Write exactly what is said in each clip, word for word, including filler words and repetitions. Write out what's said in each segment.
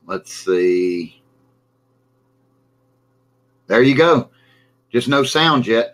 let's see. There you go. Just no sound yet.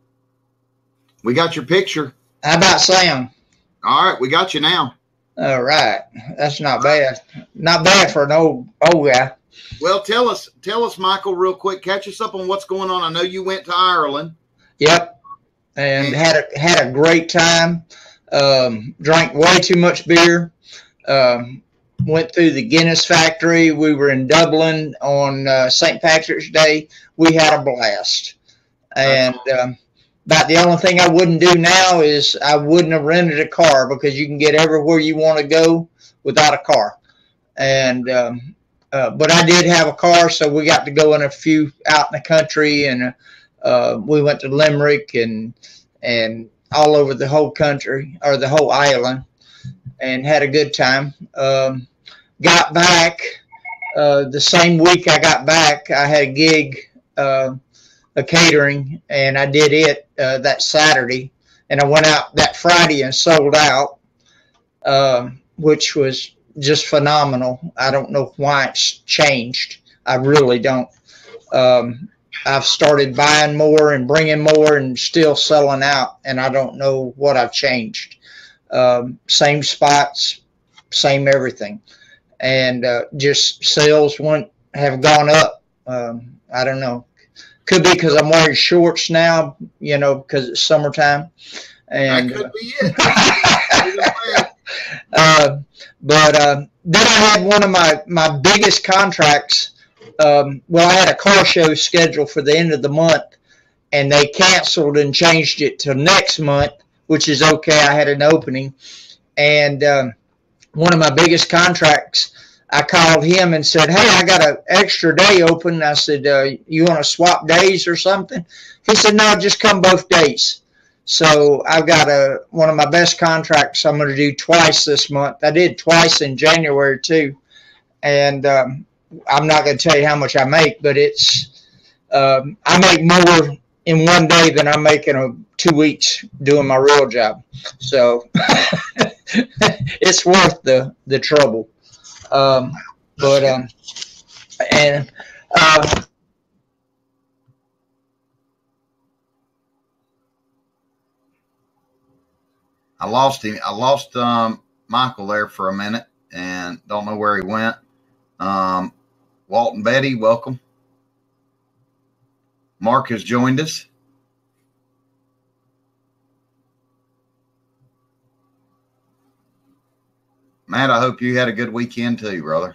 We got your picture. How about sound? All right, we got you now. All right. That's not bad. Not bad for an old old guy. Well, tell us, tell us, Michael, real quick. Catch us up on what's going on. I know you went to Ireland. Yep. And, and had a had a great time. Um, drank way too much beer. Um, went through the Guinness factory. We were in Dublin on uh, Saint Patrick's Day. We had a blast. And um, about the only thing I wouldn't do now is I wouldn't have rented a car, because you can get everywhere you want to go without a car. And um, uh, but I did have a car, so we got to go in a few out in the country, and uh, we went to Limerick and and all over the whole country, or the whole island, and had a good time. Um, got back uh, the same week I got back, I had a gig, uh, a catering, and I did it uh, that Saturday, and I went out that Friday and sold out, uh, which was just phenomenal. I don't know why it's changed. I really don't. Um, I've started buying more and bringing more and still selling out, and I don't know what I've changed. Um, same spots, same everything, and uh, just sales went have gone up. Um, I don't know. Could be because I'm wearing shorts now, you know, because it's summertime. And that could be it. uh, but uh, then I had one of my, my biggest contracts. Um, well, I had a car show scheduled for the end of the month, and they canceled and changed it to next month, which is okay. I had an opening. And um, one of my biggest contracts, I called him and said, hey, I got an extra day open. I said, uh, you want to swap days or something? He said, no, just come both days. So I've got a one of my best contracts I'm going to do twice this month. I did twice in January, too. And um, I'm not going to tell you how much I make, but it's um, I make more in one day than I make in a, two weeks doing my real job. So it's worth the, the trouble. Um, but, um, and, uh, I lost him. I lost, um, Michael there for a minute and don't know where he went. Um, Walt and Betty, welcome. Mark has joined us. Matt, I hope you had a good weekend too, brother.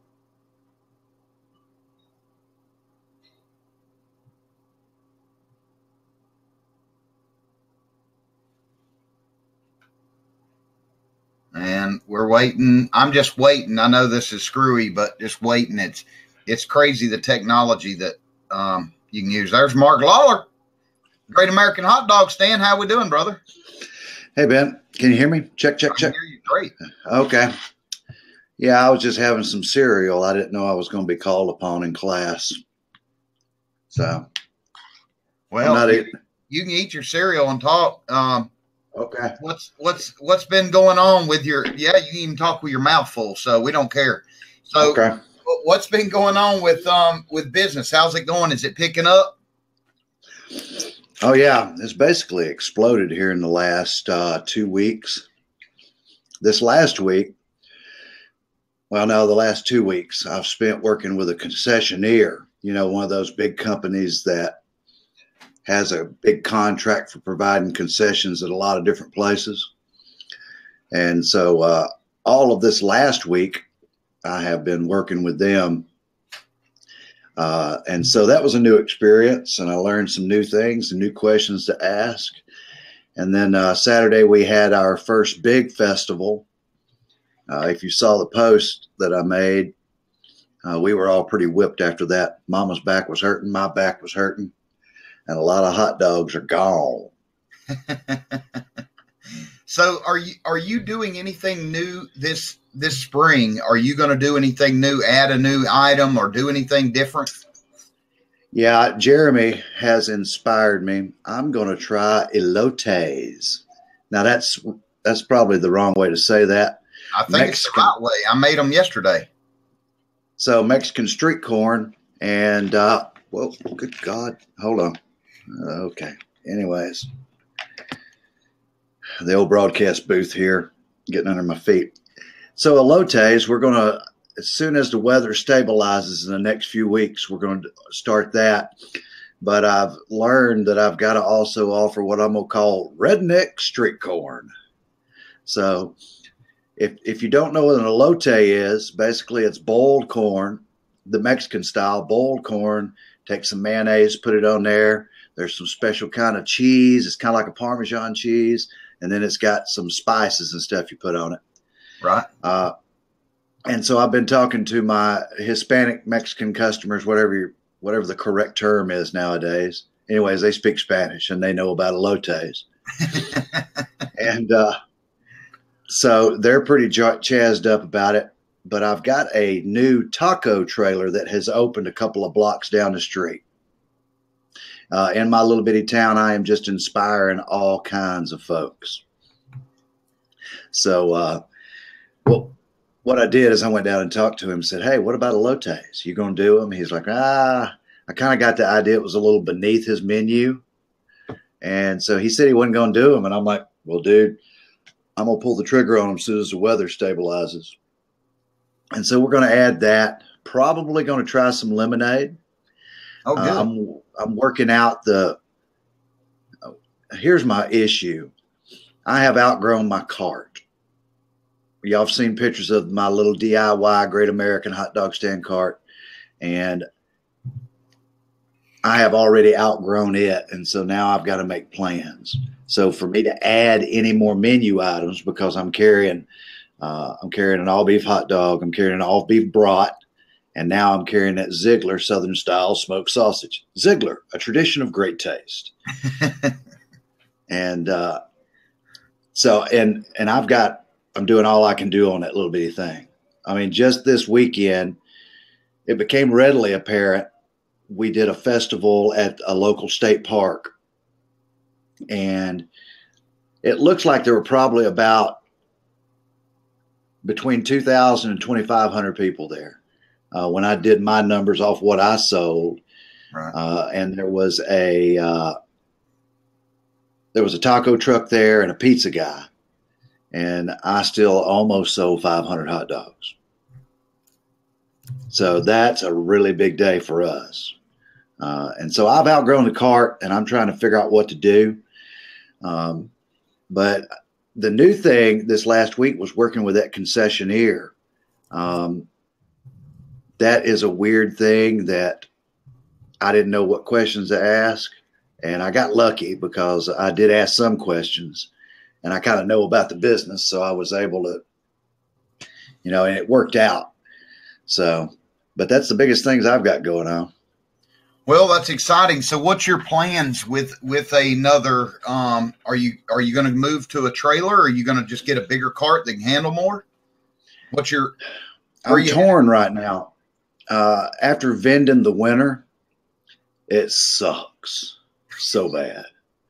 And we're waiting. I'm just waiting. I know this is screwy, but just waiting. It's it's crazy, the technology that um, you can use. There's Mark Lawler, Great American Hot Dog Stand. How we doing, brother? Hey, Ben. Can you hear me? Check, check, I check. Can hear you great. Okay. Yeah, I was just having some cereal. I didn't know I was going to be called upon in class. So, well, not you, you can eat your cereal and talk. Um, okay. What's what's what's been going on with your? Yeah, you can even talk with your mouth full, so we don't care. So, okay. What's been going on with um with business? How's it going? Is it picking up? Oh yeah, it's basically exploded here in the last uh, two weeks. This last week. Well, no, the last two weeks I've spent working with a concessionaire, you know, one of those big companies that has a big contract for providing concessions at a lot of different places. And so uh, all of this last week, I have been working with them. Uh, and so that was a new experience, and I learned some new things and new questions to ask. And then uh, Saturday we had our first big festival. Uh, if you saw the post that I made, uh, we were all pretty whipped after that. Mama's back was hurting, my back was hurting, and a lot of hot dogs are gone. So, are you are you doing anything new this this spring? Are you going to do anything new? Add a new item or do anything different? Yeah, Jeremy has inspired me. I'm going to try elotes. Now that's that's probably the wrong way to say that. I think Mexican. It's the right way. I made them yesterday. so Mexican street corn and, uh, well, good God, hold on. Okay. Anyways, the old broadcast booth here, getting under my feet. So elotes, we're going to, as soon as the weather stabilizes in the next few weeks, we're going to start that. But I've learned that I've got to also offer what I'm going to call redneck street corn. So if, if you don't know what an elote is, basically it's boiled corn, the Mexican style boiled corn. Take some mayonnaise, put it on there. There's some special kind of cheese. It's kind of like a Parmesan cheese. And then it's got some spices and stuff you put on it. Right. Uh, and so I've been talking to my Hispanic Mexican customers, whatever you, whatever the correct term is nowadays. Anyways, they speak Spanish and they know about elotes. and uh, so they're pretty j- jazzed up about it. But I've got a new taco trailer that has opened a couple of blocks down the street. Uh, in my little bitty town, I am just inspiring all kinds of folks. So uh, well, what I did is I went down and talked to him and said, hey, what about elotes? You going to do them? He's like, ah, I kind of got the idea it was a little beneath his menu. And so he said he wasn't going to do them. And I'm like, well, dude, I'm going to pull the trigger on them as soon as the weather stabilizes. And so we're going to add that. Probably going to try some lemonade. Oh, good. Uh, I'm I'm working out the. Here's my issue. I have outgrown my cart. Y'all have seen pictures of my little D I Y Great American Hot Dog Stand cart, and I have already outgrown it, and so now I've got to make plans. So for me to add any more menu items, because I'm carrying, uh, I'm carrying an all beef hot dog, I'm carrying an all beef brat. And now I'm carrying that Ziegler Southern style smoked sausage. Ziegler, a tradition of great taste. and uh, so, and and I've got, I'm doing all I can do on that little bitty thing. I mean, just this weekend, it became readily apparent. We did a festival at a local state park. And it looks like there were probably about between two thousand and twenty-five hundred people there. Uh, when I did my numbers off what I sold, right. uh, and there was a uh, there was a taco truck there and a pizza guy, and I still almost sold five hundred hot dogs. So that's a really big day for us. Uh, and so I've outgrown the cart, and I'm trying to figure out what to do. Um, but the new thing this last week was working with that concessionaire. Um, That is a weird thing that I didn't know what questions to ask. And I got lucky because I did ask some questions and I kind of know about the business. So I was able to, you know, and it worked out. So, but that's the biggest things I've got going on. Well, that's exciting. So what's your plans with, with another, um, are you, are you going to move to a trailer or are you going to just get a bigger cart that can handle more? What's your, I'm torn right now. Uh, after vending the winter, it sucks so bad.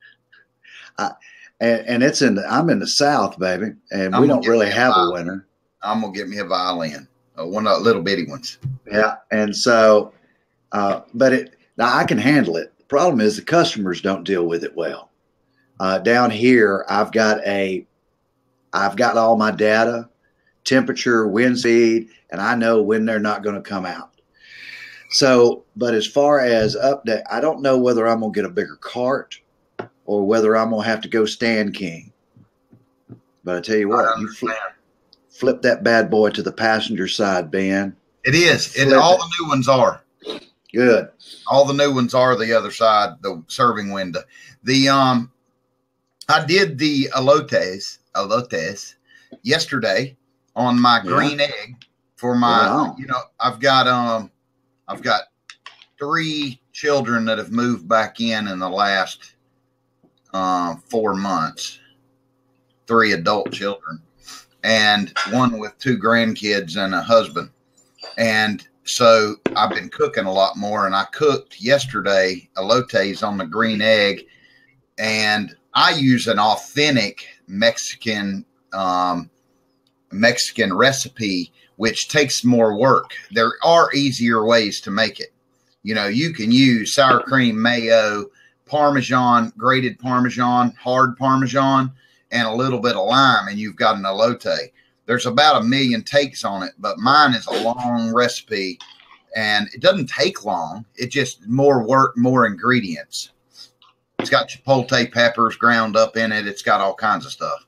I, and, and it's in, the, I'm in the South, baby, and I'm we don't really have a, a winter. I'm going to get me a violin, uh, one of the little bitty ones. Yeah. And so, uh, but it, now I can handle it. The problem is the customers don't deal with it well. Uh, down here, I've got a, I've got all my data, temperature, wind speed, and I know when they're not going to come out. So, but as far as update, I don't know whether I'm going to get a bigger cart or whether I'm going to have to go Stand King. But I tell you what, you flip, flip that bad boy to the passenger side, Ben. It is. It, all it. The new ones are. Good. All the new ones are the other side, the serving window. The um, I did the elotes, elotes yesterday on my yeah. green egg for my, wow. you know, I've got, um, I've got three children that have moved back in in the last, um, four months, three adult children and one with two grandkids and a husband. And so I've been cooking a lot more, and I cooked yesterday elotes on the green egg, and I use an authentic Mexican, um, Mexican recipe which takes more work. There are easier ways to make it. You know, you can use sour cream, mayo, Parmesan, grated Parmesan, hard Parmesan, and a little bit of lime, and you've got an elote. There's about a million takes on it, but mine is a long recipe, and it doesn't take long. It just more work, more ingredients. It's got chipotle peppers ground up in it. It's got all kinds of stuff.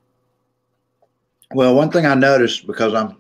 Well, one thing I noticed, because I'm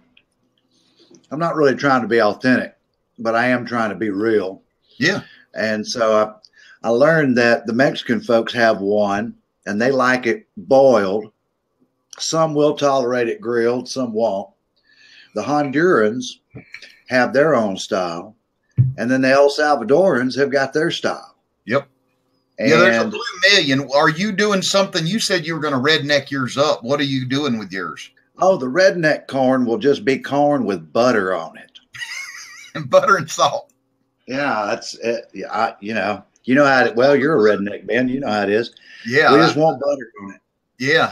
I'm not really trying to be authentic, but I am trying to be real. Yeah. And so I, I learned that the Mexican folks have one, and they like it boiled. Some will tolerate it grilled, some won't. The Hondurans have their own style, and then the El Salvadorans have got their style. Yep. And yeah, there's a blue million. Are you doing something? You said you were going to redneck yours up. What are you doing with yours? Oh, the redneck corn will just be corn with butter on it. And butter and salt. Yeah, that's it. Yeah, I, you know, you know how it, well, you're a redneck, man. You know how it is. Yeah. We just want butter on it. Yeah.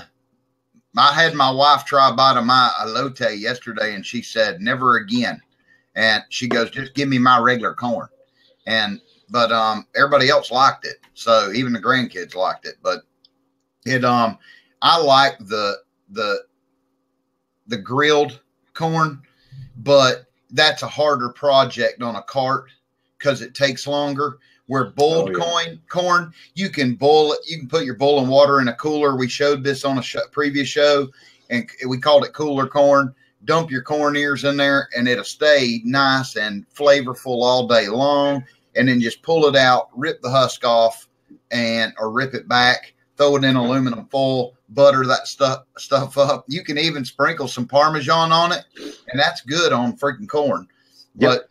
I had my wife try a bite of my elote yesterday, and she said, never again. And she goes, just give me my regular corn. And, but, um, everybody else liked it. So even the grandkids liked it, but it, um, I like the, the, the grilled corn, but that's a harder project on a cart because it takes longer. Where boiled Oh, yeah. corn, corn, you can boil it. You can put your boiling water in a cooler. We showed this on a sh previous show, and we called it cooler corn. Dump your corn ears in there, and it'll stay nice and flavorful all day long. And then just pull it out, rip the husk off, and or rip it back. Throw it in aluminum foil, butter that stuff stuff up. You can even sprinkle some Parmesan on it, and that's good on freaking corn. Yep. But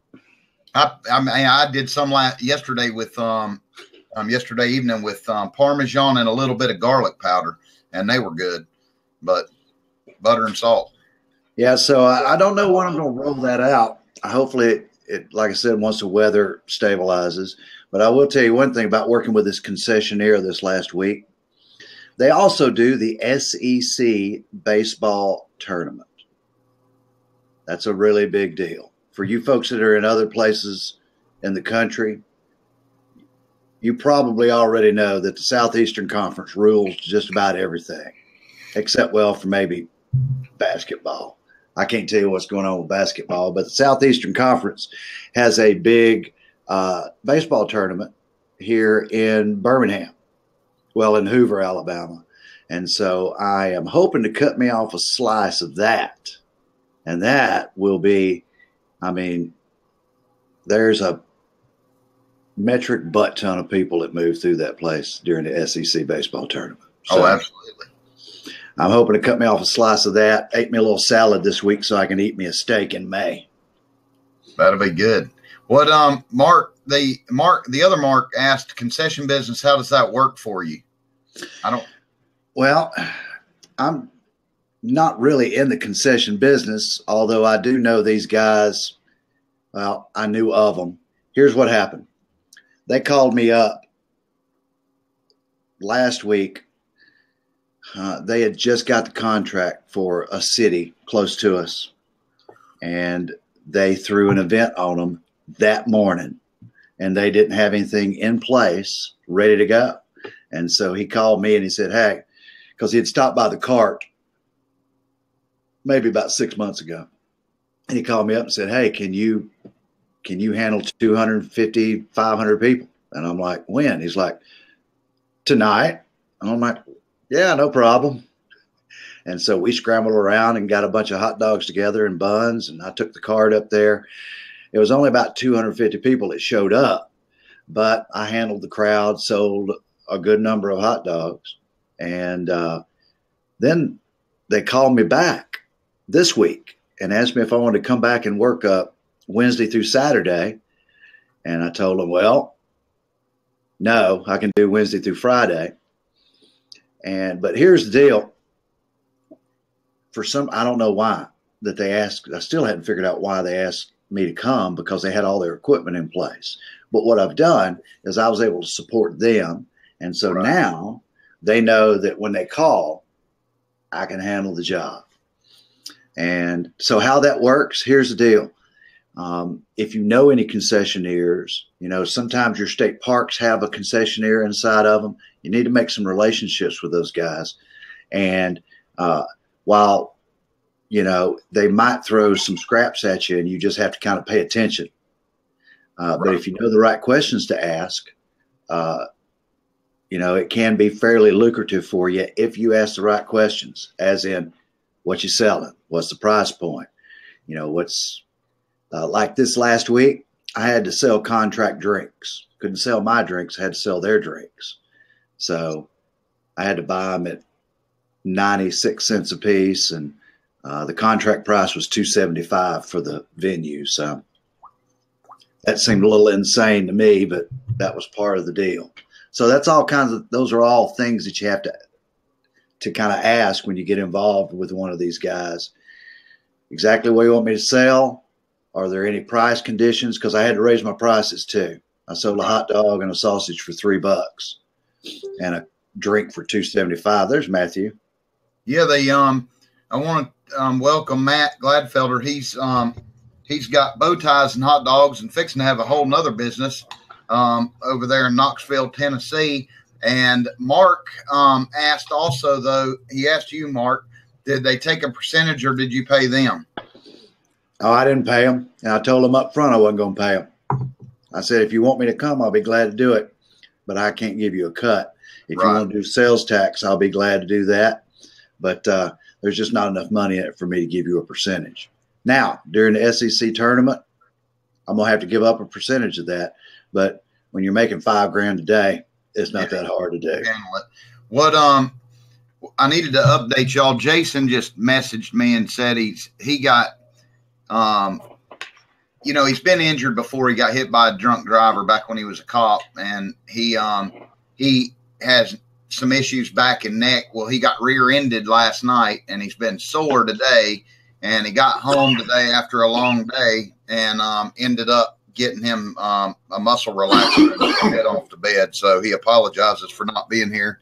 I, I mean, I did some last yesterday with um, um yesterday evening with um, Parmesan and a little bit of garlic powder, and they were good. But butter and salt. Yeah, so I, I don't know when I'm going to roll that out. Hopefully, it, it, like I said, once the weather stabilizes. But I will tell you one thing about working with this concessionaire this last week. They also do the S E C baseball tournament. That's a really big deal. For you folks that are in other places in the country, you probably already know that the Southeastern Conference rules just about everything, except, well, for maybe basketball. I can't tell you what's going on with basketball, but the Southeastern Conference has a big uh, baseball tournament here in Birmingham, well, in Hoover, Alabama. And so I am hoping to cut me off a slice of that. And that will be, I mean, there's a metric butt ton of people that move through that place during the S E C baseball tournament. So Oh, absolutely. I'm hoping to cut me off a slice of that. Ate me a little salad this week so I can eat me a steak in May. That'll be good. What, um, Mark, the Mark, the other Mark asked, concession business, how does that work for you? I don't. Well, I'm not really in the concession business, although I do know these guys. Well, I knew of them. Here's what happened. They called me up last week. Uh, they had just got the contract for a city close to us, and they threw an event on them that morning, and they didn't have anything in place ready to go. And so he called me and he said, hey, because he had stopped by the cart maybe about six months ago. And he called me up and said, hey, can you, can you handle two hundred fifty, five hundred people? And I'm like, when? He's like, tonight. And I'm like, yeah, no problem. And so we scrambled around and got a bunch of hot dogs together and buns. And I took the cart up there. It was only about two hundred fifty people that showed up, but I handled the crowd, sold a good number of hot dogs. And uh, then they called me back this week and asked me if I wanted to come back and work up Wednesday through Saturday. And I told them, well, no, I can do Wednesday through Friday. And, but here's the deal. For some, I don't know why that they asked, I still hadn't figured out why they asked me to come, because they had all their equipment in place. But what I've done is I was able to support them. And so Right. now they know that when they call, I can handle the job. And so how that works, here's the deal. Um, if you know any concessionaires, you know, sometimes your state parks have a concessionaire inside of them. You need to make some relationships with those guys. And uh, while, you know, they might throw some scraps at you and you just have to kind of pay attention. Uh, right. But if you know the right questions to ask, uh, you know, it can be fairly lucrative for you if you ask the right questions, as in what you selling, what's the price point, you know, what's, Uh, like this last week, I had to sell contract drinks. Couldn't sell my drinks, I had to sell their drinks. So I had to buy them at ninety-six cents a piece, and uh, the contract price was two seventy-five for the venue. So that seemed a little insane to me, but that was part of the deal. So that's all kinds of, those are all things that you have to, to kind of ask when you get involved with one of these guys. Exactly what you want me to sell? Are there any price conditions? Because I had to raise my prices too. I sold a hot dog and a sausage for three bucks, and a drink for two seventy five. There's Matthew. Yeah, they um, I want to um, welcome Matt Gladfelder. He's um, he's got bow ties and hot dogs, and fixing to have a whole nother business um over there in Knoxville, Tennessee. And Mark um asked also though. He asked you, Mark, did they take a percentage or did you pay them? Oh, I didn't pay them. And I told them up front I wasn't going to pay them. I said, if you want me to come, I'll be glad to do it, but I can't give you a cut. If right. you want to do sales tax, I'll be glad to do that. But uh, there's just not enough money in it for me to give you a percentage. Now, during the S E C tournament, I'm going to have to give up a percentage of that. But when you're making five grand a day, it's not yeah. that hard to do. What um, I needed to update y'all. Jason just messaged me and said he's he got – Um, you know, he's been injured before. He got hit by a drunk driver back when he was a cop, and he um, he has some issues back and neck. Well, he got rear-ended last night, and he's been sore today, and he got home today after a long day and um, ended up getting him um, a muscle relaxer and head off to bed. So he apologizes for not being here.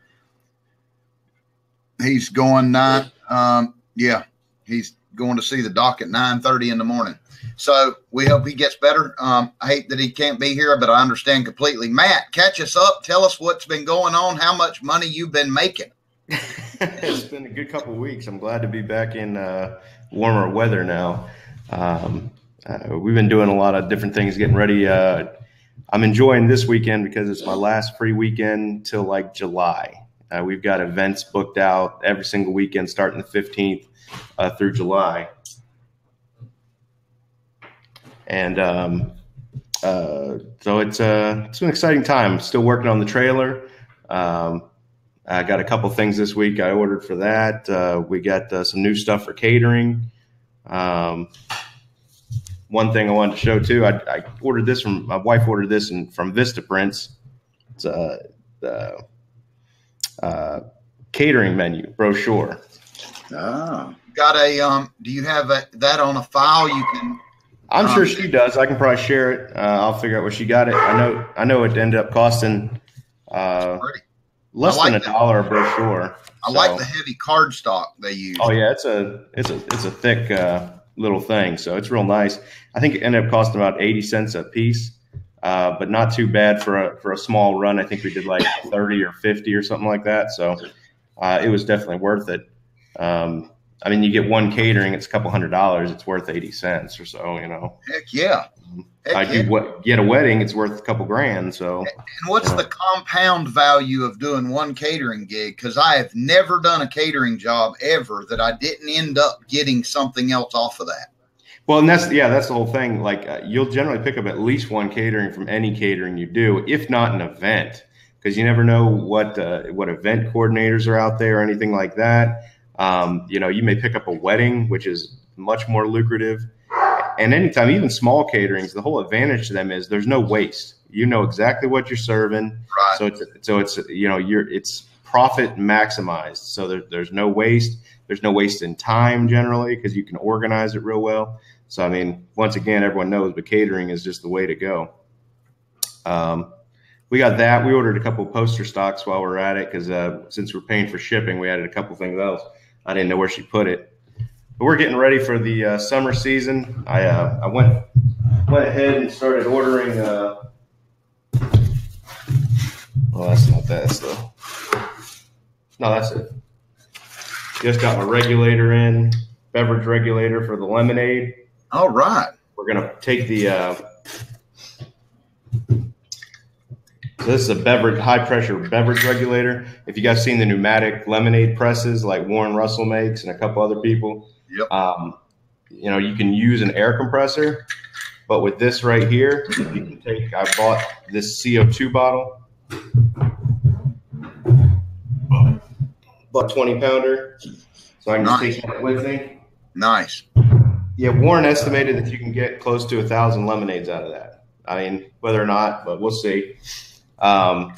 He's going nine. Um, yeah, he's going to see the doc at nine thirty in the morning. So we hope he gets better. Um, I hate that he can't be here, but I understand completely. Matt, catch us up. Tell us what's been going on, how much money you've been making. It's been a good couple of weeks. I'm glad to be back in uh, warmer weather now. Um, uh, we've been doing a lot of different things, getting ready. Uh, I'm enjoying this weekend because it's my last free weekend till like July. Uh, we've got events booked out every single weekend starting the fifteenth. Uh, through July. And um, uh, so it's, uh, it's an exciting time. Still working on the trailer. Um, I got a couple things this week I ordered for that. Uh, we got uh, some new stuff for catering. Um, one thing I wanted to show too, I, I ordered this from, my wife ordered this in, from Vistaprints. It's a the, uh, catering menu brochure. Oh. Got a um do you have a, that on a file you can I'm um, sure she does. I can probably share it. Uh, I'll figure out where she got it. I know I know it ended up costing uh less like than a that. dollar a brochure. I so. like the heavy cardstock they use. Oh yeah, it's a it's a it's a thick uh little thing, so it's real nice. I think it ended up costing about eighty cents a piece. Uh, but not too bad for a for a small run. I think we did like thirty or fifty or something like that. So uh, it was definitely worth it. Um, I mean, you get one catering, it's a couple hundred dollars. It's worth eighty cents or so, you know. Heck yeah. Heck I yeah. do what get a wedding, it's worth a couple grand. So. And what's you know. the compound value of doing one catering gig? Because I have never done a catering job ever that I didn't end up getting something else off of that. Well, and that's yeah, that's the whole thing. Like uh, you'll generally pick up at least one catering from any catering you do, if not an event, because you never know what uh, what event coordinators are out there or anything like that. Um, you know, you may pick up a wedding, which is much more lucrative. And anytime, even small caterings, the whole advantage to them is there's no waste. You know exactly what you're serving. Right. So it's, so it's, you know, you're, it's profit maximized. So there, there's no waste. There's no waste in time generally, because you can organize it real well. So, I mean, once again, everyone knows, but catering is just the way to go. Um, we got that. We ordered a couple of poster stocks while we we're at it, because uh, since we're paying for shipping, we added a couple things else. I didn't know where she put it. but we're getting ready for the uh, summer season. I uh, I went went ahead and started ordering. Uh, well, that's not that though. No, that's it. Just got my regulator in, beverage regulator for the lemonade. All right. We're gonna take the. Uh, so this is a beverage, high pressure beverage regulator. If you guys seen the pneumatic lemonade presses like Warren Russell makes and a couple other people, yep. um, you know, you can use an air compressor, but with this right here, you can take. I bought this C O two bottle, about twenty pounder, so I can Nice. just take that with me. Nice. Yeah, Warren estimated that you can get close to a thousand lemonades out of that. I mean, whether or not, but we'll see. Um,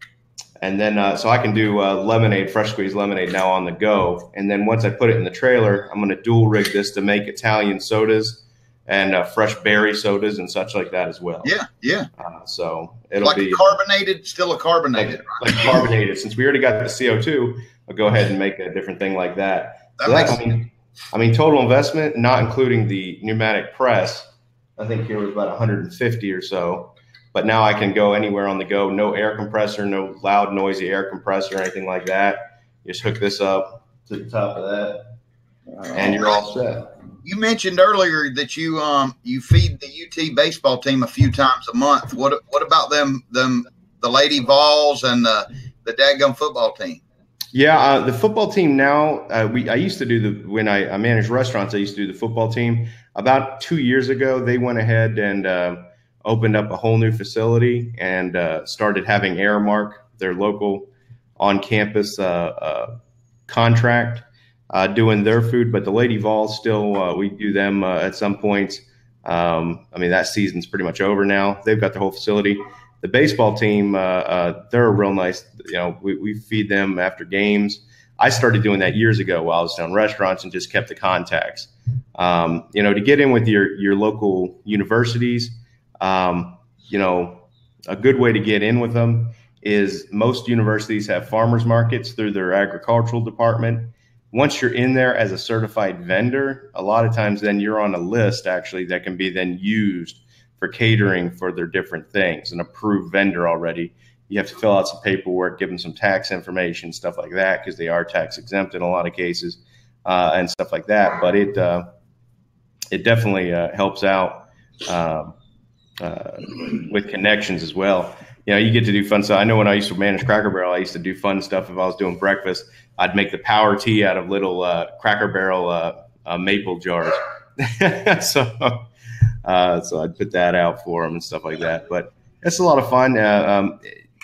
and then, uh, so I can do uh, lemonade, fresh squeezed lemonade now on the go. And then once I put it in the trailer, I'm going to dual rig this to make Italian sodas and uh, fresh berry sodas and such like that as well. Yeah, yeah. Uh, so it'll Like be a carbonated, still a carbonated. like, like carbonated. Since we already got the C O two, I'll go ahead and make a different thing like that. That So makes I mean, I mean, total investment, not including the pneumatic press, I think here was about one hundred fifty or so. But now I can go anywhere on the go. No air compressor, no loud, noisy air compressor or anything like that. You just hook this up to the top of that, and you're all set. You mentioned earlier that you um you feed the U T baseball team a few times a month. What what about them them the Lady Vols and the the dadgum football team? Yeah, uh, the football team now. Uh, we I used to do the when I, I managed restaurants. I used to do the football team. About two years ago, they went ahead and uh, opened up a whole new facility and uh, started having Aramark, their local on-campus uh, uh, contract, uh, doing their food. But the Lady Vols still, uh, we do them uh, at some points. Um, I mean, that season's pretty much over now. They've got the whole facility. The baseball team, uh, uh, they're a real nice, you know, we, we feed them after games. I started doing that years ago while I was down restaurants and just kept the contacts. Um, you know, to get in with your, your local universities, um, you know, a good way to get in with them is most universities have farmers markets through their agricultural department. Once you're in there as a certified vendor, a lot of times then you're on a list actually that can be then used for catering for their different things, an approved vendor already. You have to fill out some paperwork, give them some tax information, stuff like that, because they are tax exempt in a lot of cases uh, and stuff like that. But it uh, it definitely uh, helps out uh, uh, with connections as well. You know, you get to do fun stuff. I know when I used to manage Cracker Barrel, I used to do fun stuff. If I was doing breakfast, I'd make the power tea out of little uh, Cracker Barrel uh, uh, maple jars. so, uh, so I'd put that out for them and stuff like that. But it's a lot of fun. Uh, um,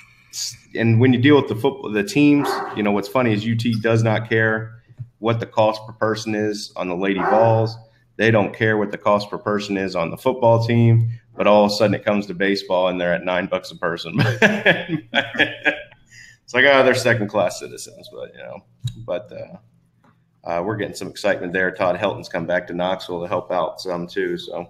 and when you deal with the football, the teams, you know, what's funny is U T does not care what the cost per person is on the Lady Vols. They don't care what the cost per person is on the football team. But all of a sudden it comes to baseball and they're at nine bucks a person. It's like, oh, they're second class citizens, but you know, but uh, uh, we're getting some excitement there. Todd Helton's come back to Knoxville to help out some too. So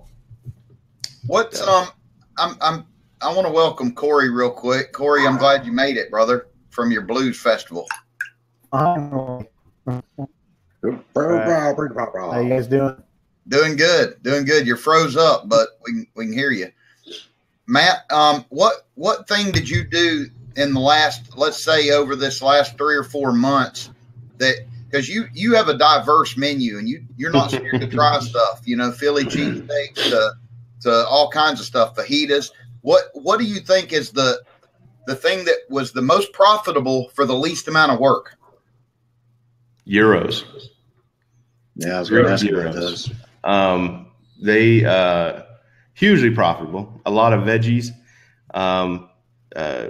what's um, I'm I'm I want to welcome Corey real quick. Corey, I'm glad you made it, brother, from your blues festival. How you guys doing? Doing good, doing good. You're froze up, but we can, we can hear you. Matt, um, what what thing did you do in the last, let's say, over this last three or four months that because you you have a diverse menu and you you're not scared to try stuff, you know, Philly cheesesteaks to to all kinds of stuff, fajitas. What what do you think is the the thing that was the most profitable for the least amount of work? Euros. Yeah, I was going to ask you about those. Um, they uh, hugely profitable. A lot of veggies. Um, uh,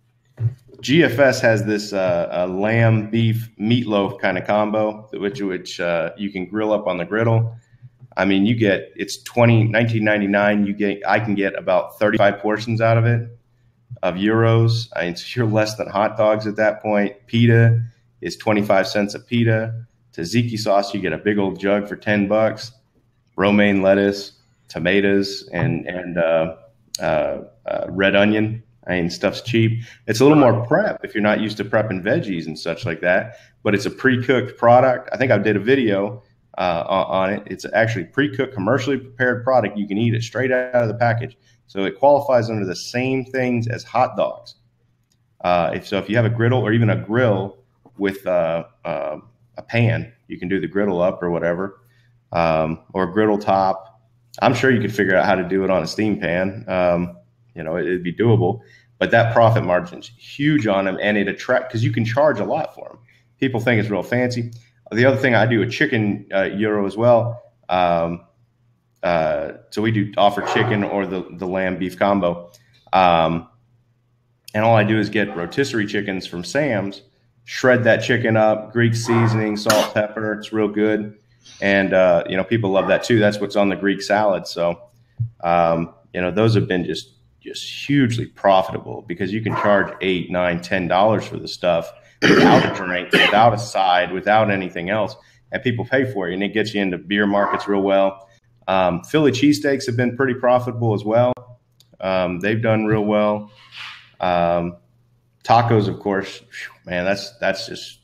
G F S has this uh, a lamb beef meatloaf kind of combo, which which uh, you can grill up on the griddle. I mean, you get it's twenty nineteen ninety nine. You get I can get about thirty five portions out of it of euros. I mean, so you're less than hot dogs at that point. Pita is twenty five cents a pita. Tzatziki sauce, you get a big old jug for ten bucks. Romaine lettuce, tomatoes, and and uh, uh, uh, red onion. I mean, stuff's cheap. It's a little more prep if you're not used to prepping veggies and such like that. But it's a pre-cooked product. I think I did a video uh, on it. It's actually pre-cooked, commercially prepared product. You can eat it straight out of the package. So it qualifies under the same things as hot dogs. Uh, if so, if you have a griddle or even a grill with uh, uh, a pan, you can do the griddle up or whatever, um, or a griddle top. I'm sure you could figure out how to do it on a steam pan. Um, you know, it, it'd be doable, but that profit margin's huge on them, and it attract because you can charge a lot for them. People think it's real fancy. The other thing, I do a chicken uh, gyro as well. Um, uh, so we do offer chicken or the the lamb beef combo, um, and all I do is get rotisserie chickens from Sam's. Shred that chicken up, Greek seasoning, salt, pepper. It's real good. And, uh, you know, people love that too. That's what's on the Greek salad. So, um, you know, those have been just, just hugely profitable because you can charge eight, nine, ten dollars for the stuff without a drink, without a side, without anything else. And people pay for it, and it gets you into beer markets real well. Um, Philly cheesesteaks have been pretty profitable as well. Um, they've done real well. Um, Tacos, of course, man, that's that's just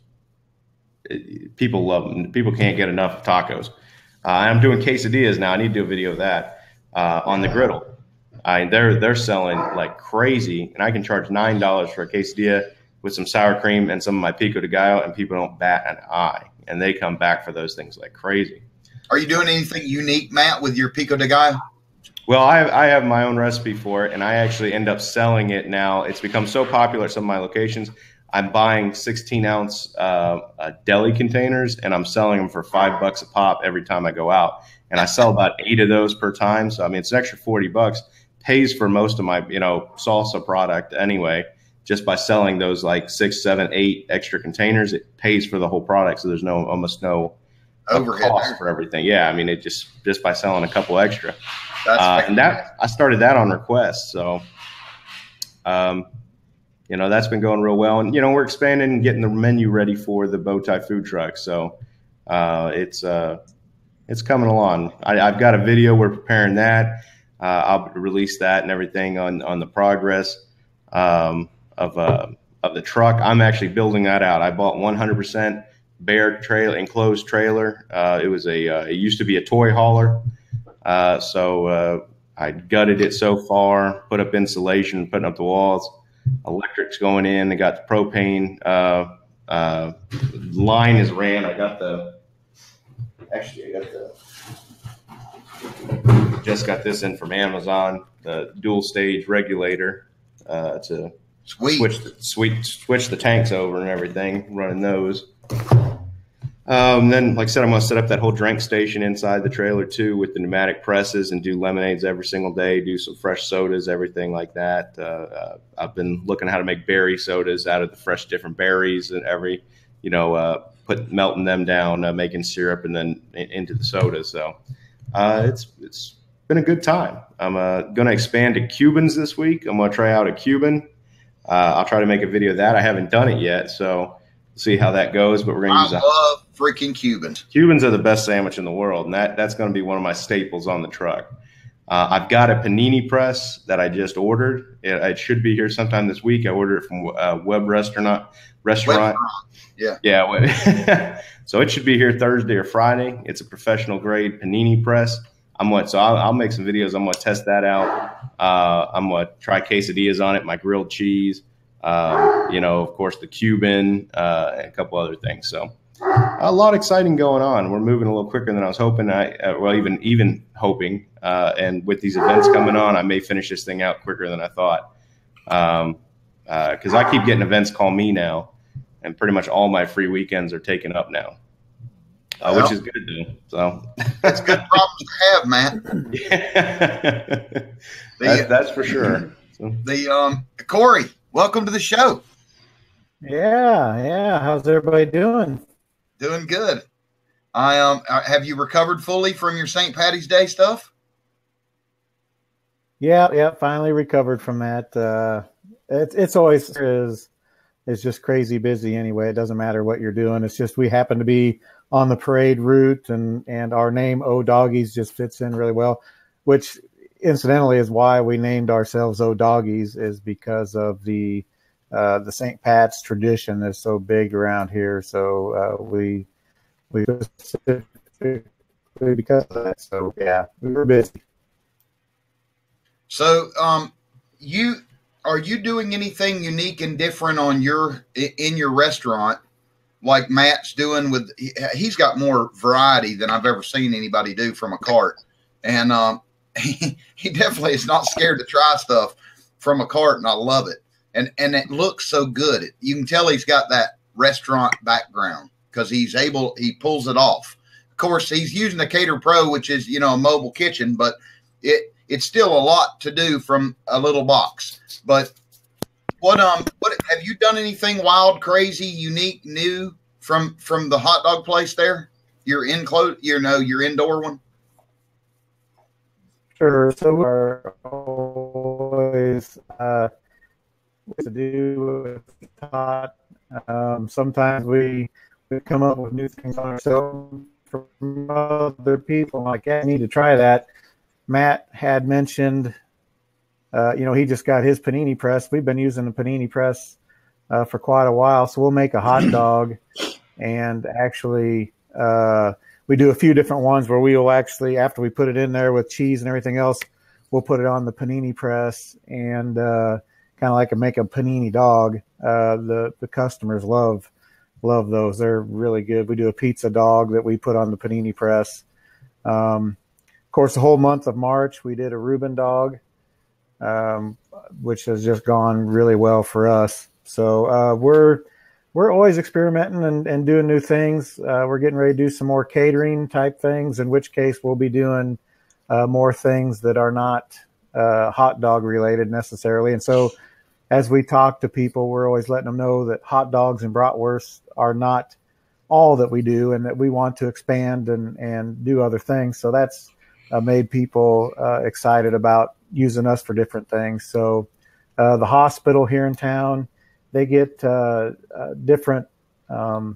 it, people love them. People can't get enough of tacos. Uh, I'm doing quesadillas now. I need to do a video of that uh, on the griddle. I they're they're selling like crazy, and I can charge nine dollars for a quesadilla with some sour cream and some of my pico de gallo, and people don't bat an eye, and they come back for those things like crazy. Are you doing anything unique, Matt, with your pico de gallo? Well, I have, I have my own recipe for it, and I actually end up selling it now. It's become so popular at some of my locations. I'm buying sixteen ounce uh, uh, deli containers, and I'm selling them for five bucks a pop every time I go out. And I sell about eight of those per time. So, I mean, it's an extra forty bucks. Pays for most of my, you know, salsa product anyway, just by selling those like six, seven, eight extra containers. It pays for the whole product. So there's no, almost no overhead cost there for everything. Yeah, I mean, it just, just by selling a couple extra. That's Uh, and that I started that on request, so um, you know that's been going real well. And you know we're expanding and getting the menu ready for the Bowtie food truck, so uh, it's uh, it's coming along. I, I've got a video. We're preparing that. Uh, I'll release that and everything on on the progress um, of uh, of the truck. I'm actually building that out. I bought one hundred percent bare trailer, enclosed trailer. Uh, it was a uh, it used to be a toy hauler. Uh, so uh, I gutted it so far, put up insulation, putting up the walls, electric's going in. I got the propane uh, uh, line is ran. I got the, actually I got the, just got this in from Amazon, the dual stage regulator uh, to Sweet. switch the, switch, switch the tanks over and everything, running those. Um, then, like I said, I'm going to set up that whole drink station inside the trailer too, with the pneumatic presses, and do lemonades every single day, do some fresh sodas, everything like that. Uh, uh, I've been looking at how to make berry sodas out of the fresh different berries, and every, you know, uh, put melting them down, uh, making syrup, and then in, into the soda. So uh, it's it's been a good time. I'm uh, going to expand to Cubans this week. I'm going to try out a Cuban. Uh, I'll try to make a video of that. I haven't done it yet, so see how that goes. But we're going to use I a love freaking Cubans. Cubans are the best sandwich in the world, and that, that's going to be one of my staples on the truck. Uh, I've got a panini press that I just ordered. It, it should be here sometime this week. I ordered it from uh, Web Restaurant. Restaurant. Yeah. Yeah. So it should be here Thursday or Friday. It's a professional grade panini press. I'm going to, so I'll, I'll make some videos. I'm going to test that out. Uh, I'm going to try quesadillas on it, my grilled cheese, um, you know, of course, the Cuban, uh, and a couple other things. So a lot exciting going on. We're moving a little quicker than I was hoping. I, uh, well, even, even hoping, uh, and with these events coming on, I may finish this thing out quicker than I thought. Um, uh, cause I keep getting events call me now, and pretty much all my free weekends are taken up now, uh, well, which is good though. So it's good problems to have, Matt. that's, that's for sure. So. The, um, Corey, welcome to the show. Yeah. Yeah. How's everybody doing? Doing good. I um have you recovered fully from your Saint Patty's Day stuff? Yeah, yeah, finally recovered from that. Uh it's it's always is it's just crazy busy anyway. It doesn't matter what you're doing. It's just we happen to be on the parade route, and and our name O Doggies just fits in really well, which incidentally is why we named ourselves O Doggies, is because of the Uh, the Saint Pat's tradition is so big around here, so uh, we we because of that. So yeah, we were busy. So, um, you are you doing anything unique and different on your in your restaurant, like Matt's doing with? He's got more variety than I've ever seen anybody do from a cart, and um, he, he definitely is not scared to try stuff from a cart, and I love it. And and it looks so good. You can tell he's got that restaurant background because he's able. He pulls it off. Of course, he's using the Cater Pro, which is, you know, a mobile kitchen, but it. It's still a lot to do from a little box. But what um what have you done anything wild, crazy, unique, new from from the hot dog place there? Your enclosed, you know, your indoor one. Sure. So we're always uh, to do with hot. Um, sometimes we we come up with new things on ourselves from other people. Like, yeah, I need to try that. Matt had mentioned, uh, you know, he just got his panini press. We've been using the panini press uh, for quite a while. So we'll make a hot dog, and actually uh, we do a few different ones where we will actually, after we put it in there with cheese and everything else, we'll put it on the panini press and uh, kind of like a, make a panini dog. Uh, the, the customers love, love those. They're really good. We do a pizza dog that we put on the panini press. Um, Of course, the whole month of March, we did a Reuben dog, um, which has just gone really well for us. So uh, we're we're always experimenting and, and doing new things. Uh, we're getting ready to do some more catering type things, in which case we'll be doing uh, more things that are not uh, hot dog related necessarily. And so as we talk to people, we're always letting them know that hot dogs and bratwursts are not all that we do, and that we want to expand and, and do other things. So that's Uh, made people uh, excited about using us for different things. So uh, the hospital here in town, they get uh, uh, different um,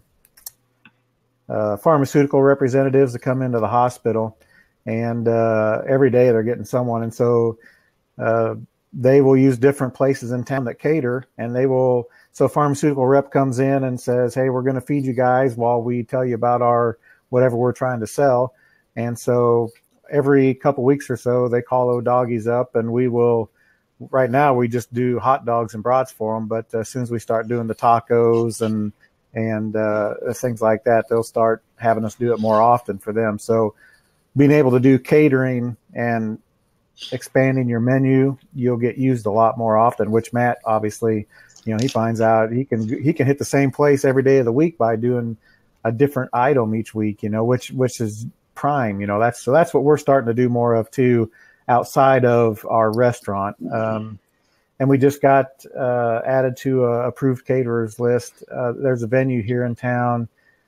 uh, pharmaceutical representatives that come into the hospital, and uh, every day they're getting someone. And so uh, they will use different places in town that cater, and they will, so a pharmaceutical rep comes in and says, hey, we're going to feed you guys while we tell you about our whatever we're trying to sell. And so every couple weeks or so, they call O'Doggies up, and we will, right now we just do hot dogs and brats for them. But as soon as we start doing the tacos and, and uh, things like that, they'll start having us do it more often for them. So being able to do catering and expanding your menu, you'll get used a lot more often, which Matt, obviously, you know, he finds out he can, he can hit the same place every day of the week by doing a different item each week, you know, which, which is prime, you know, that's, so that's what we're starting to do more of too, outside of our restaurant. Um, and we just got uh, added to a approved caterers list. Uh, there's a venue here in town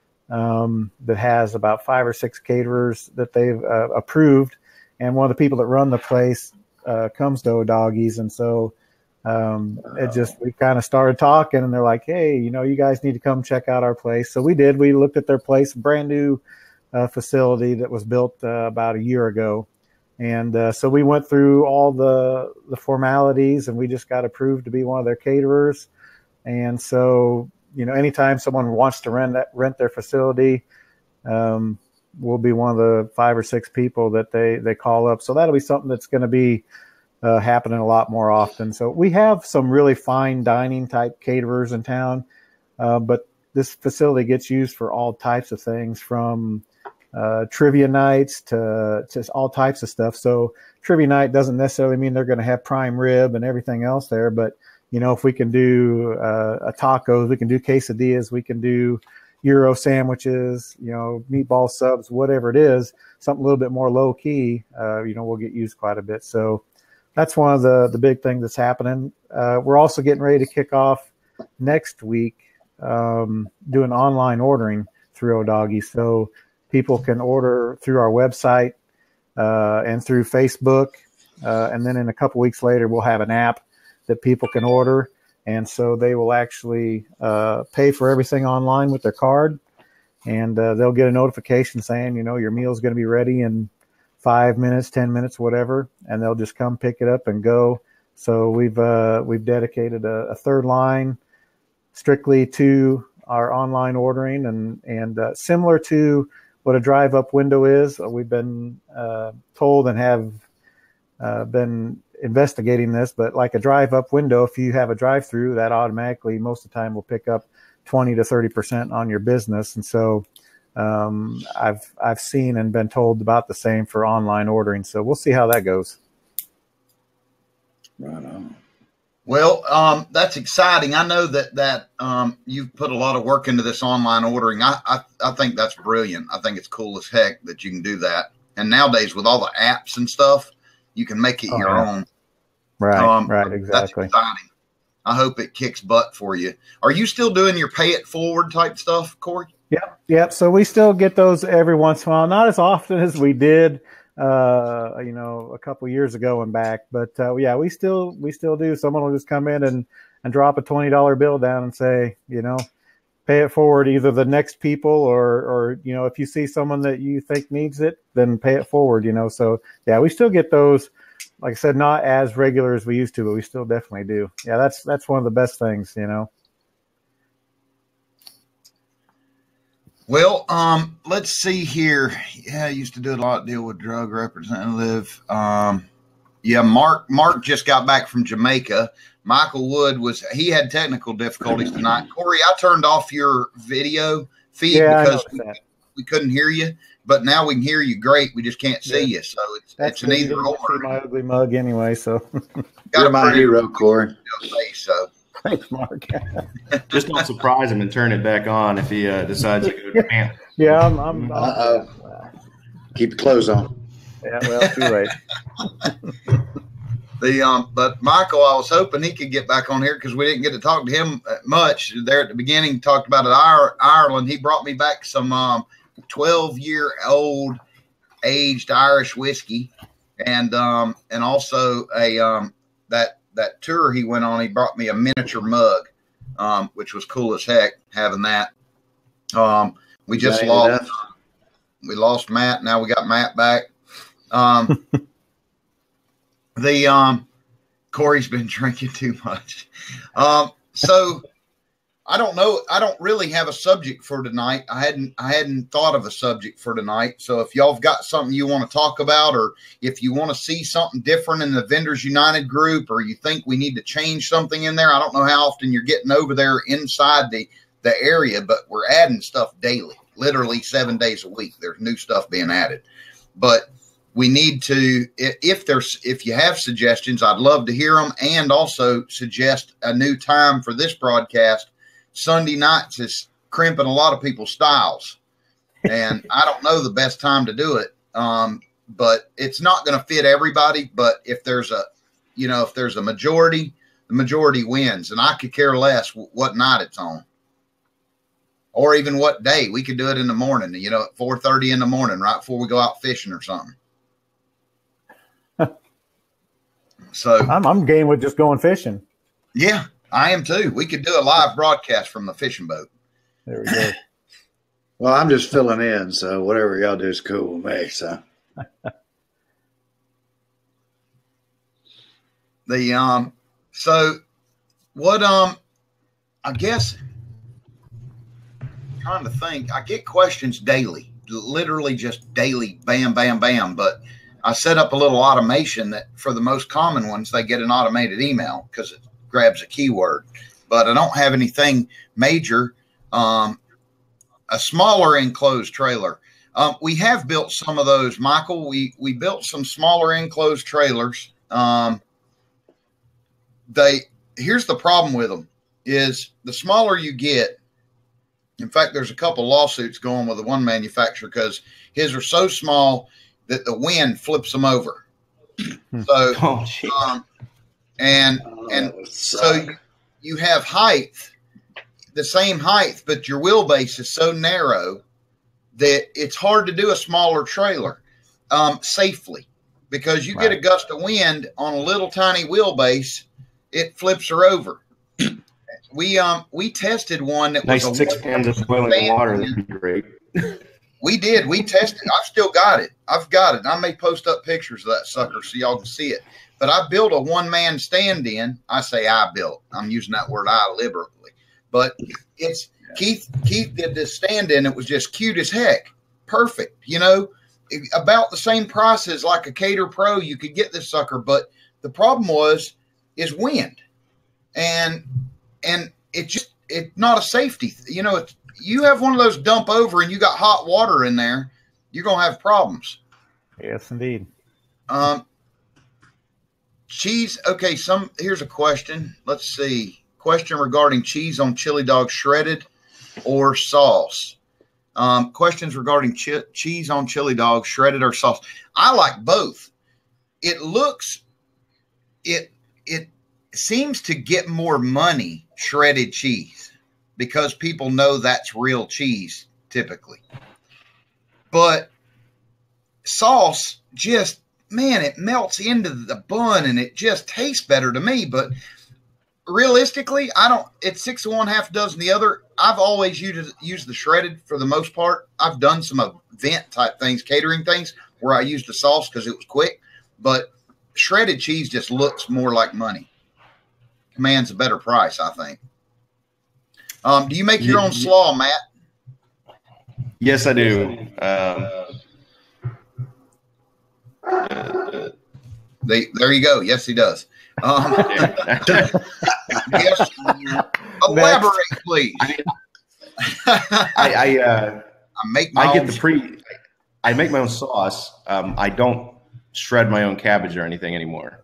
um, that has about five or six caterers that they've uh, approved. And one of the people that run the place uh, comes to O'Doggies. And so um, it just, we kind of started talking, and they're like, hey, you know, you guys need to come check out our place. So we did, we looked at their place, brand new Uh, facility that was built uh, about a year ago. And uh, so we went through all the, the formalities, and we just got approved to be one of their caterers. And so, you know, anytime someone wants to rent that, rent their facility, um, we'll be one of the five or six people that they, they call up. So that'll be something that's going to be uh, happening a lot more often. So we have some really fine dining type caterers in town, uh, but this facility gets used for all types of things, from Uh, trivia nights to just all types of stuff. So trivia night doesn't necessarily mean they're going to have prime rib and everything else there, but you know, if we can do uh, a tacos, we can do quesadillas, we can do Euro sandwiches, you know, meatball subs, whatever it is, something a little bit more low key, uh, you know, we'll get used quite a bit. So that's one of the, the big things that's happening. Uh, we're also getting ready to kick off next week, um, doing online ordering through O'Doggies. So people can order through our website uh, and through Facebook. Uh, and then in a couple weeks later, we'll have an app that people can order. And so they will actually uh, pay for everything online with their card. And uh, they'll get a notification saying, you know, your meal is going to be ready in five minutes, ten minutes, whatever. And they'll just come pick it up and go. So we've uh, we've dedicated a, a third line strictly to our online ordering, and and uh, similar to what a drive-up window is. We've been uh, told and have uh, been investigating this, but like a drive-up window, if you have a drive-through, that automatically most of the time will pick up twenty to thirty percent on your business. And so um, I've I've seen and been told about the same for online ordering. So we'll see how that goes. Right on. Well, um, that's exciting. I know that that um, you've put a lot of work into this online ordering. I, I I think that's brilliant. I think it's cool as heck that you can do that. And nowadays, with all the apps and stuff, you can make it Oh, your yeah. own. Right, Um, right, That's exactly. exciting. I hope it kicks butt for you. Are you still doing your pay it forward type stuff, Corey? Yep, yep. So we still get those every once in a while, not as often as we did, uh, you know, a couple years ago and back. But uh, yeah, we still we still do. Someone will just come in and and drop a twenty dollar bill down and say, you know, pay it forward, either the next people or or you know, if you see someone that you think needs it, then pay it forward. You know, so yeah, we still get those. Like I said, not as regular as we used to, but we still definitely do. Yeah, that's that's one of the best things, you know. Well, um, let's see here. Yeah, I used to do a lot deal with drug representative. Um, yeah, Mark Mark just got back from Jamaica. Michael Wood was he had technical difficulties tonight. Corey, I turned off your video feed Yeah, I because we, noticed that. we couldn't hear you, but now we can hear you great. We just can't see you, so it's That's it's an good. You either didn't see or. my ugly mug anyway, so Got You're a my pretty hero, Corey. face, so. thanks, Mark. Just don't surprise him and turn it back on if he uh, decides to go to man. Yeah, I'm. I'm, I'm Uh-oh. Keep your clothes on. Yeah, well, too late. The um, but Michael, I was hoping he could get back on here because we didn't get to talk to him much there at the beginning. Talked about it, Ireland. He brought me back some um, twelve year old aged Irish whiskey, and um, and also a um, that that tour he went on. He brought me a miniature mug, um, which was cool as heck having that. Um, we just That ain't lost. enough. We lost Matt. Now we got Matt back. Um, the um, Corey's been drinking too much. Um, so I don't know. I don't really have a subject for tonight. I hadn't. I hadn't thought of a subject for tonight. So if y'all have got something you want to talk about, or if you want to see something different in the Vendors United group, or you think we need to change something in there, I don't know how often you're getting over there inside the the area, but we're adding stuff daily. Literally seven days a week. There's new stuff being added, but we need to, if there's, if you have suggestions, I'd love to hear them, and also suggest a new time for this broadcast. Sunday nights is crimping a lot of people's styles, and I don't know the best time to do it. Um, but it's not going to fit everybody. But if there's a, you know, if there's a majority, the majority wins, and I could care less what night it's on. Or even what day. We could do it in the morning, you know, at four thirty in the morning, right before we go out fishing or something. So I'm I'm game with just going fishing. yeah, I am too. We could do a live broadcast from the fishing boat. There we go. Well, I'm just filling in, so whatever y'all do is cool with me. So The um, so what um, I guess. Trying to think, I get questions daily, literally just daily, bam, bam, bam. But I set up a little automation that for the most common ones, they get an automated email because it grabs a keyword. But I don't have anything major. Um, a smaller enclosed trailer. Um, we have built some of those, Michael. We we built some smaller enclosed trailers. Um, they here's the problem with them is the smaller you get. In fact, there's a couple lawsuits going with the one manufacturer because his are so small that the wind flips them over. So, Oh, shit. um, and oh, and that would so suck. you, you have height, the same height, but your wheelbase is so narrow that it's hard to do a smaller trailer um, safely because you get a Right. gust of wind on a little tiny wheelbase, it flips her over. We um we tested one that Nice was a six cans of boiling water. That'd be great. We did. We tested. I've still got it. I've got it. I may post up pictures of that sucker so y'all can see it. But I built a one-man stand-in. I say I built. I'm using that word I liberally. But it's Keith. Keith did this stand-in. It was just cute as heck. perfect, you know, about the same price as like a Cater Pro. You could get this sucker, but the problem was is wind, and and it just it's not a safety. You know, it's, you have one of those dump over and you got hot water in there, you're gonna have problems. Yes, indeed. Um, cheese. Okay, some here's a question. Let's see. Question regarding cheese on chili dog, shredded or sauce. Um, questions regarding chi- cheese on chili dog, shredded or sauce. I like both. It looks, it it seems to get more money, shredded cheese, because people know that's real cheese typically. But sauce, just, man, it melts into the bun and it just tastes better to me. But realistically, I don't, it's six of one, half a dozen the other. I've always used, used the shredded for the most part. I've done some event type things, catering things, where I used the sauce because it was quick. But shredded cheese just looks more like money. Commands a better price, I think. Um, do you make your own slaw, Matt? Yes, I do. Um, uh, they, there you go. Yes, he does. Um, yes. Elaborate, please. I, I, uh, I make my I get own the pre. I make my own sauce. Um, I don't shred my own cabbage or anything anymore.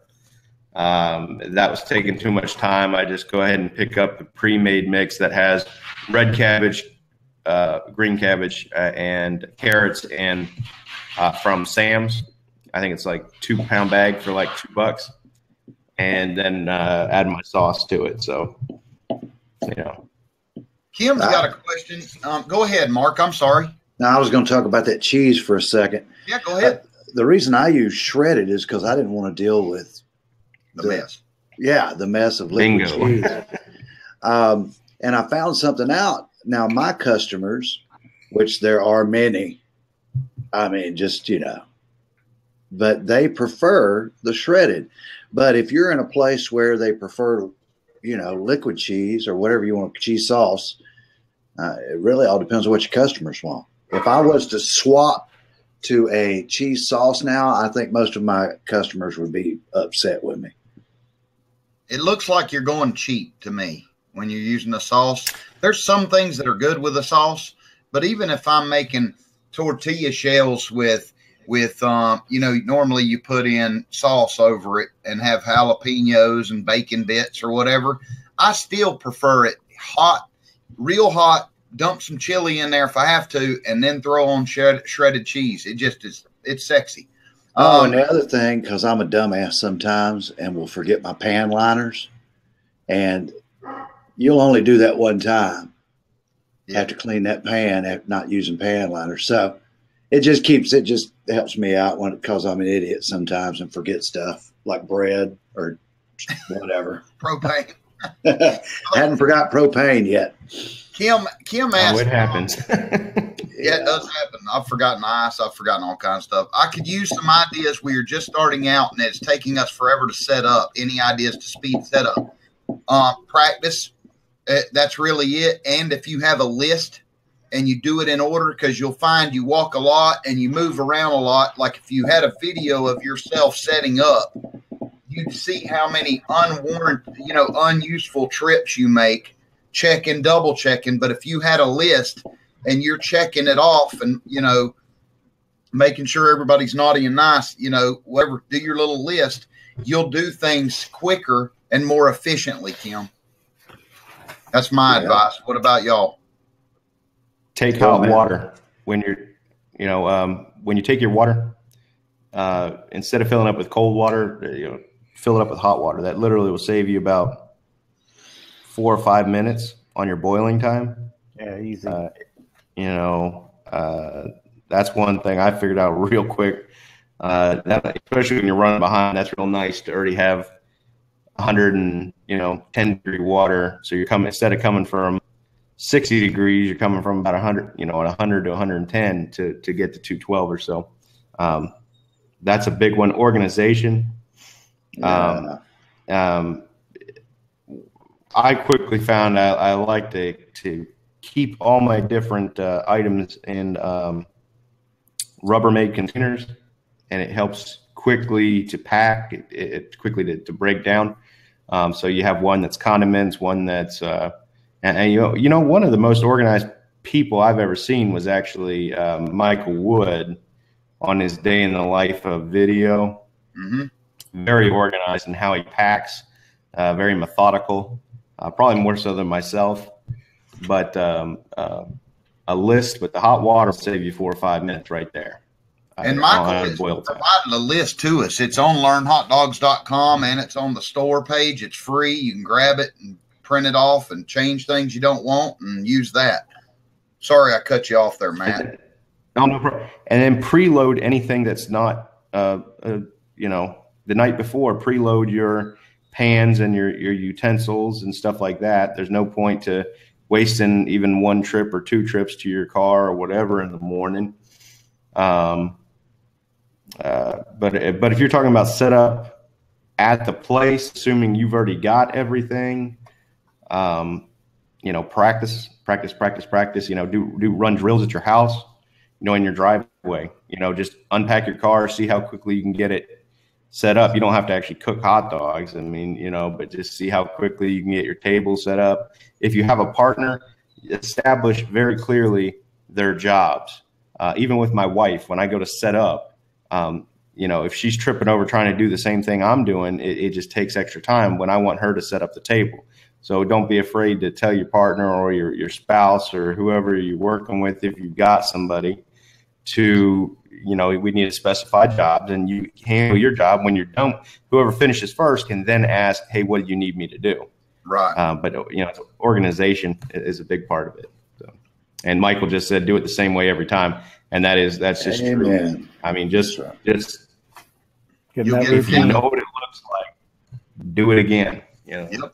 Um, that was taking too much time. I just go ahead and pick up the pre-made mix that has red cabbage, uh, green cabbage, uh, and carrots, and uh, from Sam's. I think it's like two pound bag for like two bucks, and then uh, add my sauce to it. So, you know. Kim's got a question. Um, go ahead, Mark. I'm sorry. Now, I was going to talk about that cheese for a second. Yeah, go ahead. Uh, the reason I use shredded is because I didn't want to deal with the, the mess. Yeah, the mess of liquid Bingo. cheese. um, and I found something out. Now, my customers, which there are many, I mean, just, you know, but they prefer the shredded. But if you're in a place where they prefer, you know, liquid cheese or whatever you want, cheese sauce, uh, it really all depends on what your customers want. If I was to swap to a cheese sauce now, I think most of my customers would be upset with me. It looks like you're going cheap to me when you're using the sauce. There's some things that are good with the sauce, but even if I'm making tortilla shells with, with um, you know, normally you put in sauce over it and have jalapenos and bacon bits or whatever, I still prefer it hot, real hot. Dump some chili in there if I have to, and then throw on shred, shredded cheese. It just is, it's sexy. Oh, Um, and the other thing, because I'm a dumbass sometimes and will forget my pan liners, and you'll only do that one time. You have to clean that pan after not using pan liners. So it just keeps, it just helps me out when because I'm an idiot sometimes and forget stuff like bread or whatever. propane. Hadn't forgot propane yet. Kim, Kim asked. Oh, it happens. Yeah, it does happen. I've forgotten ice. I've forgotten all kinds of stuff. I could use some ideas. We are just starting out, and it's taking us forever to set up. Any ideas to speed setup? Um, practice. Uh, that's really it. And if you have a list and you do it in order, because you'll find you walk a lot and you move around a lot. Like if you had a video of yourself setting up, you'd see how many unwarranted, you know, unuseful trips you make, checking, double checking. But if you had a list and you're checking it off and, you know, making sure everybody's naughty and nice, you know, whatever, do your little list, you'll do things quicker and more efficiently, Kim. That's my yeah. advice. What about y'all? Take hot water when you're, you know, um, when you take your water, uh, instead of filling up with cold water, you know, fill it up with hot water. That literally will save you about four or five minutes on your boiling time. Yeah, easy. Uh, you know, uh, that's one thing I figured out real quick. Uh, that, especially when you're running behind, that's real nice to already have one hundred and, you know, ten degree water. So you're coming, instead of coming from sixty degrees, you're coming from about one hundred, you know, at one hundred to one hundred ten to, to get to two twelve or so. Um, that's a big one. Organization. Yeah. Um, um, I quickly found out I like to, to keep all my different uh, items in um, Rubbermaid containers, and it helps quickly to pack, it, it quickly to, to break down. Um, so you have one that's condiments, one that's, uh, and, and you know, you know, one of the most organized people I've ever seen was actually um, Michael Wood on his day in the life of video. Mm-hmm. Very organized in how he packs, uh, very methodical, uh, probably more so than myself. But um, uh, a list with the hot water will save you four or five minutes right there. And Michael has provided a list to us. It's on learn hot dogs dot com and it's on the store page. It's free. You can grab it and print it off and change things you don't want and use that. Sorry I cut you off there, Matt. No, no problem. And then preload anything that's not, uh, uh, you know, the night before. Preload your pans and your, your utensils and stuff like that. There's no point to wasting even one trip or two trips to your car or whatever in the morning. Um, uh, but but if you're talking about setup at the place, assuming you've already got everything, um, you know, practice, practice, practice, practice. You know, do do run drills at your house, you know, in your driveway. You know, just unpack your car, see how quickly you can get it set up. You don't have to actually cook hot dogs. I mean, you know, but just see how quickly you can get your table set up. If you have a partner, establish very clearly their jobs. Uh, even with my wife, when I go to set up, um, you know, if she's tripping over trying to do the same thing I'm doing, it, it just takes extra time when I want her to set up the table. So don't be afraid to tell your partner or your, your spouse or whoever you're working with, if you've got somebody, to, you know, we need to specify jobs, and you handle your job. When you're done, whoever finishes first can then ask, hey, what do you need me to do? Right. Uh, but, you know, organization is a big part of it. So. And Michael just said, do it the same way every time. And that is, that's just Amen. True. I mean, just, right. just if you know what it looks like, do it again. You know? Yep.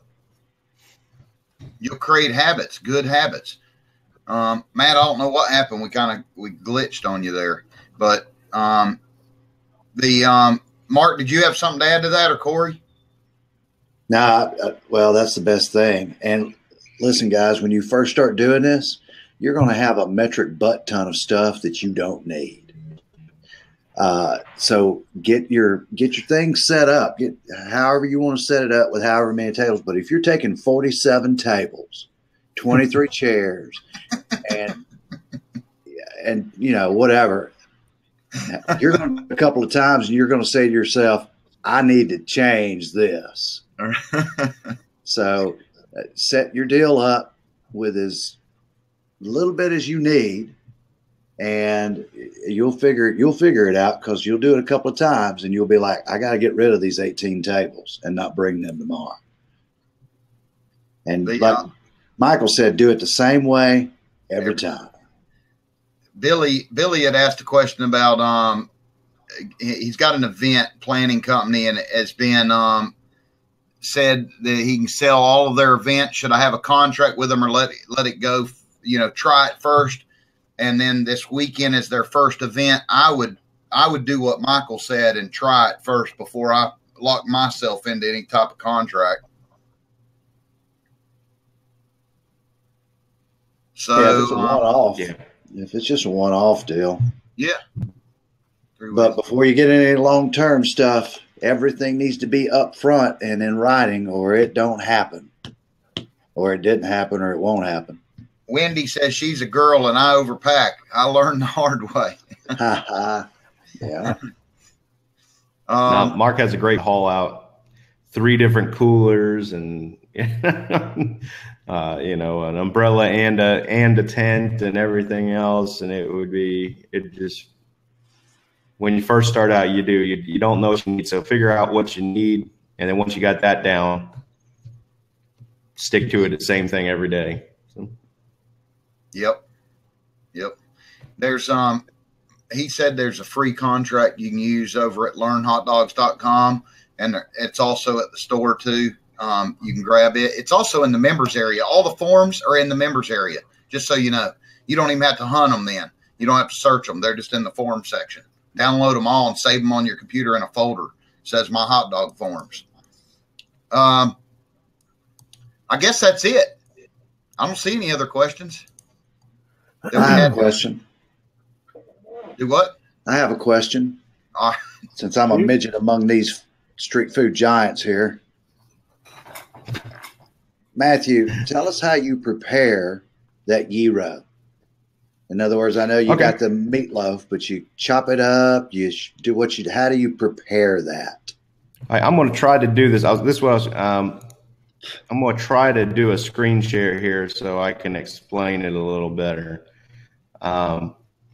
You'll create habits, good habits. Um, Matt, I don't know what happened. We kind of, we glitched on you there, but, um, the, um, Mark, did you have something to add to that, or Corey? No, nah, well, that's the best thing. And listen, guys, when you first start doing this, you're going to have a metric butt ton of stuff that you don't need. Uh, so get your get your thing set up. Get however you want to set it up with however many tables. But if you're taking forty-seven tables, twenty-three chairs, and and you know whatever, you're going to a couple of times, and you're going to say to yourself, "I need to change this." So uh, set your deal up with as little bit as you need, and you'll figure you'll figure it out, because you'll do it a couple of times and you'll be like, I got to get rid of these eighteen tables and not bring them tomorrow. And the, like uh, Michael said, do it the same way every time. Billy Billy had asked a question about um he's got an event planning company, and it has been um said that he can sell all of their events. Should I have a contract with them, or let let it go? You know, try it first, and then this weekend is their first event. I would, I would do what Michael said and try it first before I lock myself into any type of contract. So, yeah, if it's a um, one-off, yeah. if it's just a one-off deal, yeah. But before you get any long-term stuff, everything needs to be up front and in writing, or it don't happen, or it didn't happen, or it won't happen. Wendy says she's a girl and I overpack. I learned the hard way. Yeah. Um, now, Mark has a great haul out, three different coolers and, uh, you know, an umbrella and a, and a tent and everything else. And it would be, it just, when you first start out, you do, you, you don't know what you need. So figure out what you need. And then once you got that down, stick to it. The same thing every day. So. Yep. Yep. There's, um, he said there's a free contract you can use over at learn hot dogs dot com, and it's also at the store too. Um, you can grab it. It's also in the members area. All the forms are in the members area, just so you know. You don't even have to hunt them then. You don't have to search them. They're just in the form section. Download them all and save them on your computer in a folder. It says my hot dog forms. Um, I guess that's it. I don't see any other questions. I have a question. Do what? I have a question. Uh, Since I'm a midget among these street food giants here, Matthew, tell us how you prepare that gyro. In other words, I know you Okay. got the meatloaf, but you chop it up. You do what you. How do you prepare that? I, I'm going to try to do this. I was, this was um, I'm going to try to do a screen share here so I can explain it a little better. Um,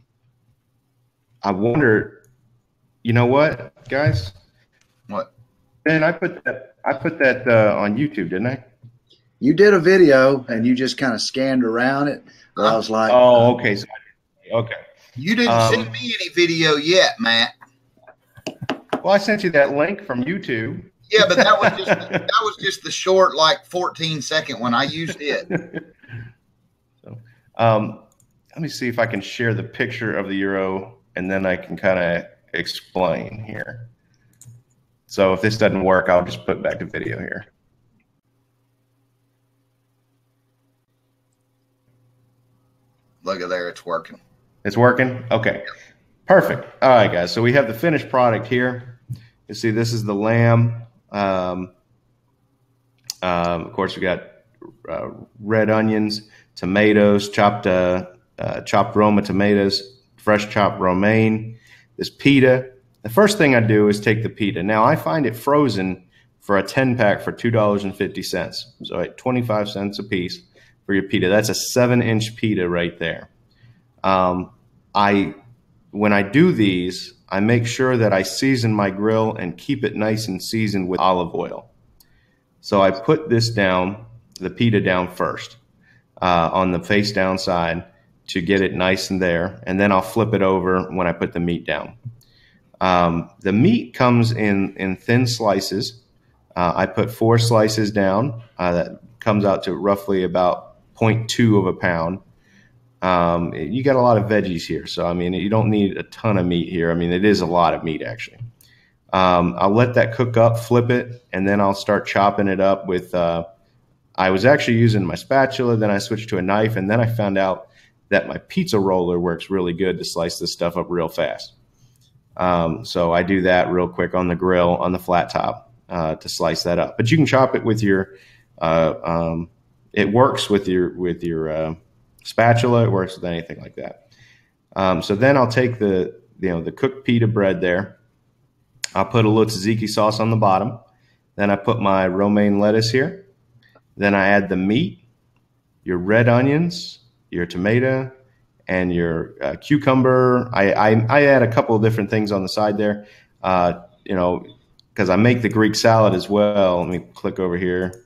I wonder, you know what, guys? what? Ben, I put that I put that uh, on YouTube, didn't I? You did a video and you just kind of scanned around it. But I was like, Oh, okay. So, okay. You didn't Um, send me any video yet, Matt. Well, I sent you that link from YouTube. Yeah, but that was just that was just the short, like fourteen second one. I used it. So, um, let me see if I can share the picture of the gyro, and then I can kind of explain here. So if this doesn't work, I'll just put back the video here. Look at there, it's working. It's working? Okay. Perfect. All right, guys. So we have the finished product here. You see, this is the lamb. Um, um, of course, we got uh, red onions, tomatoes, chopped uh, uh, chopped Roma tomatoes, fresh chopped romaine, this pita. The first thing I do is take the pita. Now, I find it frozen for a ten pack for two dollars and fifty cents. So at twenty-five cents a piece for your pita. That's a seven inch pita right there. Um, I, when I do these, I make sure that I season my grill and keep it nice and seasoned with olive oil. So I put this down, the pita down first, uh, on the face down side to get it nice and there. And then I'll flip it over when I put the meat down. Um, the meat comes in, in thin slices. Uh, I put four slices down. Uh, that comes out to roughly about zero point two of a pound. Um, you got a lot of veggies here. So, I mean, you don't need a ton of meat here. I mean, it is a lot of meat, actually. Um, I'll let that cook up, flip it, and then I'll start chopping it up with, uh, I was actually using my spatula, then I switched to a knife, and then I found out that my pizza roller works really good to slice this stuff up real fast. Um, so I do that real quick on the grill, on the flat top, uh, to slice that up. But you can chop it with your, uh, um, it works with your, with your, uh, spatula. It works with anything like that. Um, so then I'll take the, you know, the cooked pita bread there. I'll put a little tzatziki sauce on the bottom. Then I put my romaine lettuce here. Then I add the meat, your red onions, your tomato, and your uh, cucumber. I, I, I add a couple of different things on the side there, uh, you know, because I make the Greek salad as well. Let me click over here.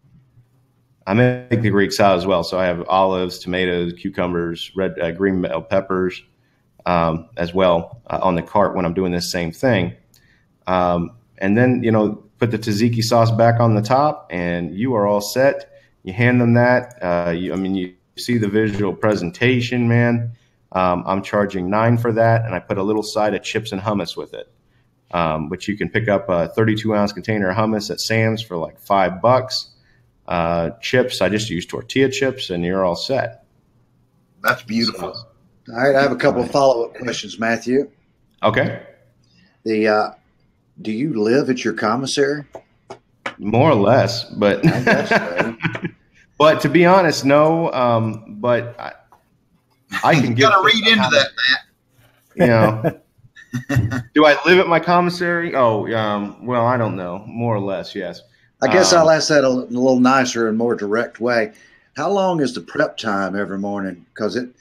I make the Greek salad as well. So I have olives, tomatoes, cucumbers, red, uh, green bell peppers um, as well uh, on the cart when I'm doing this same thing. Um, and then, you know, put the tzatziki sauce back on the top and you are all set. You hand them that. Uh, you, I mean, you see the visual presentation, man. Um, I'm charging nine for that. And I put a little side of chips and hummus with it, um, which you can pick up a thirty-two ounce container of hummus at Sam's for like five bucks. Uh, chips, I just use tortilla chips and you're all set. That's beautiful. All right, I have a couple of follow-up questions, Matthew. Okay. The uh, do you live at your commissary? More or less, but I guess so. but to be honest, no. Um, but I, I can You get. got to read into that, Matt. You know, do I live at my commissary? Oh, um, well, I don't know. More or less, yes. I guess Um, I'll ask that a, a little nicer and more direct way. How long is the prep time every morning? Because it,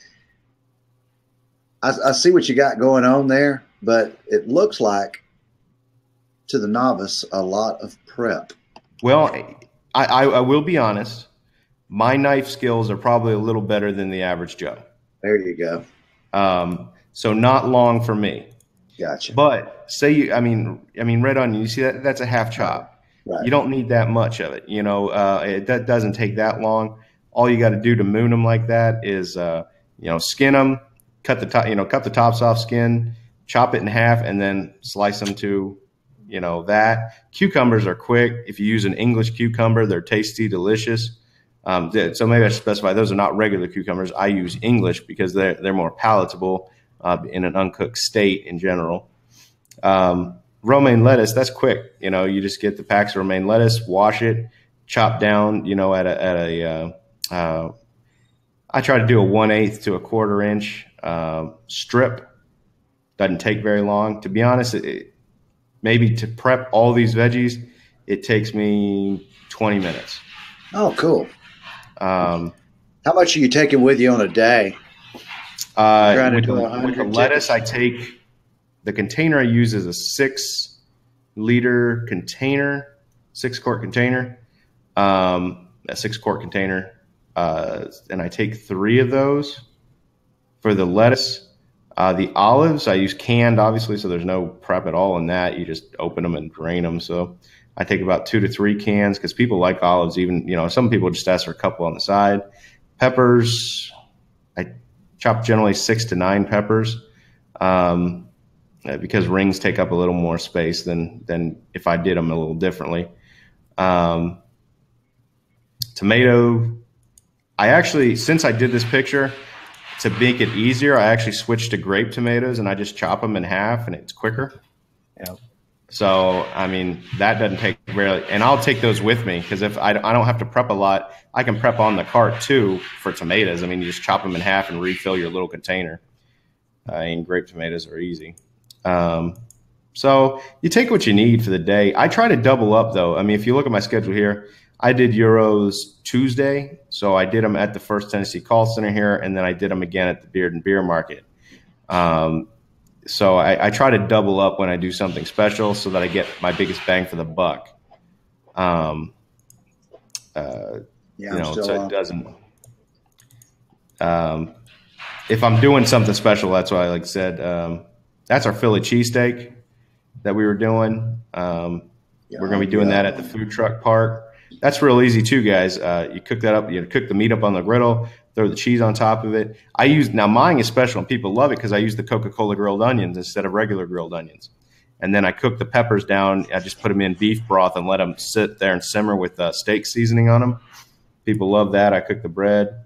I, I see what you got going on there, but it looks like to the novice a lot of prep. Well, I, I, I will be honest. My knife skills are probably a little better than the average Joe. There you go. Um, so not long for me. Gotcha. But say you, I mean, I mean, red onion. You see that? That's a half chop. Right. You don't need that much of it. You know, uh, it that doesn't take that long. All you got to do to moon them like that is, uh, you know, skin them, cut the top, you know, cut the tops off, skin, chop it in half, and then slice them to, you know, that. Cucumbers are quick. If you use an English cucumber, they're tasty, delicious. Um, so maybe I should specify those are not regular cucumbers. I use English because they're they're more palatable. uh, in an uncooked state in general. Um, romaine lettuce, that's quick. You know, you just get the packs of romaine lettuce, wash it, chop down, you know, at a, at a uh, uh, I try to do a one eighth to a quarter inch uh, strip. Doesn't take very long. To be honest, it, it, maybe to prep all these veggies, it takes me twenty minutes. Oh, cool. Um, How much are you taking with you on a day? Uh, with, the, with the lettuce, I take the container I use is a six liter container, six quart container, um, a six quart container. Uh, and I take three of those for the lettuce. Uh, the olives, I use canned, obviously, so there's no prep at all in that. You just open them and drain them. So I take about two to three cans because people like olives. Even, you know, some people just ask for a couple on the side. Peppers, I chop generally six to nine peppers um, because rings take up a little more space than than if I did them a little differently. Um, tomato, I actually, since I did this picture, to make it easier, I actually switched to grape tomatoes and I just chop them in half and it's quicker. Yeah. So, I mean, that doesn't take really, and I'll take those with me because if I, I don't have to prep a lot, I can prep on the cart too for tomatoes. I mean, you just chop them in half and refill your little container. Uh, and grape tomatoes are easy. Um, so you take what you need for the day. I try to double up though. I mean, if you look at my schedule here, I did Euros Tuesday. So I did them at the First Tennessee Call Center here, and then I did them again at the Beard and Beer Market. Um, so I, I try to double up when I do something special so that I get my biggest bang for the buck. Um, uh, Yeah, you I'm know, still so on. it doesn't. Um, if I'm doing something special, that's why, like I said, um, that's our Philly cheesesteak that we were doing. Um, we're going to be doing Yeah. that at the food truck park. That's real easy too, guys. Uh, you cook that up, you cook the meat up on the griddle, throw the cheese on top of it. I use, now mine is special and people love it because I use the Coca-Cola grilled onions instead of regular grilled onions. And then I cook the peppers down. I just put them in beef broth and let them sit there and simmer with uh, steak seasoning on them. People love that. I cook the bread.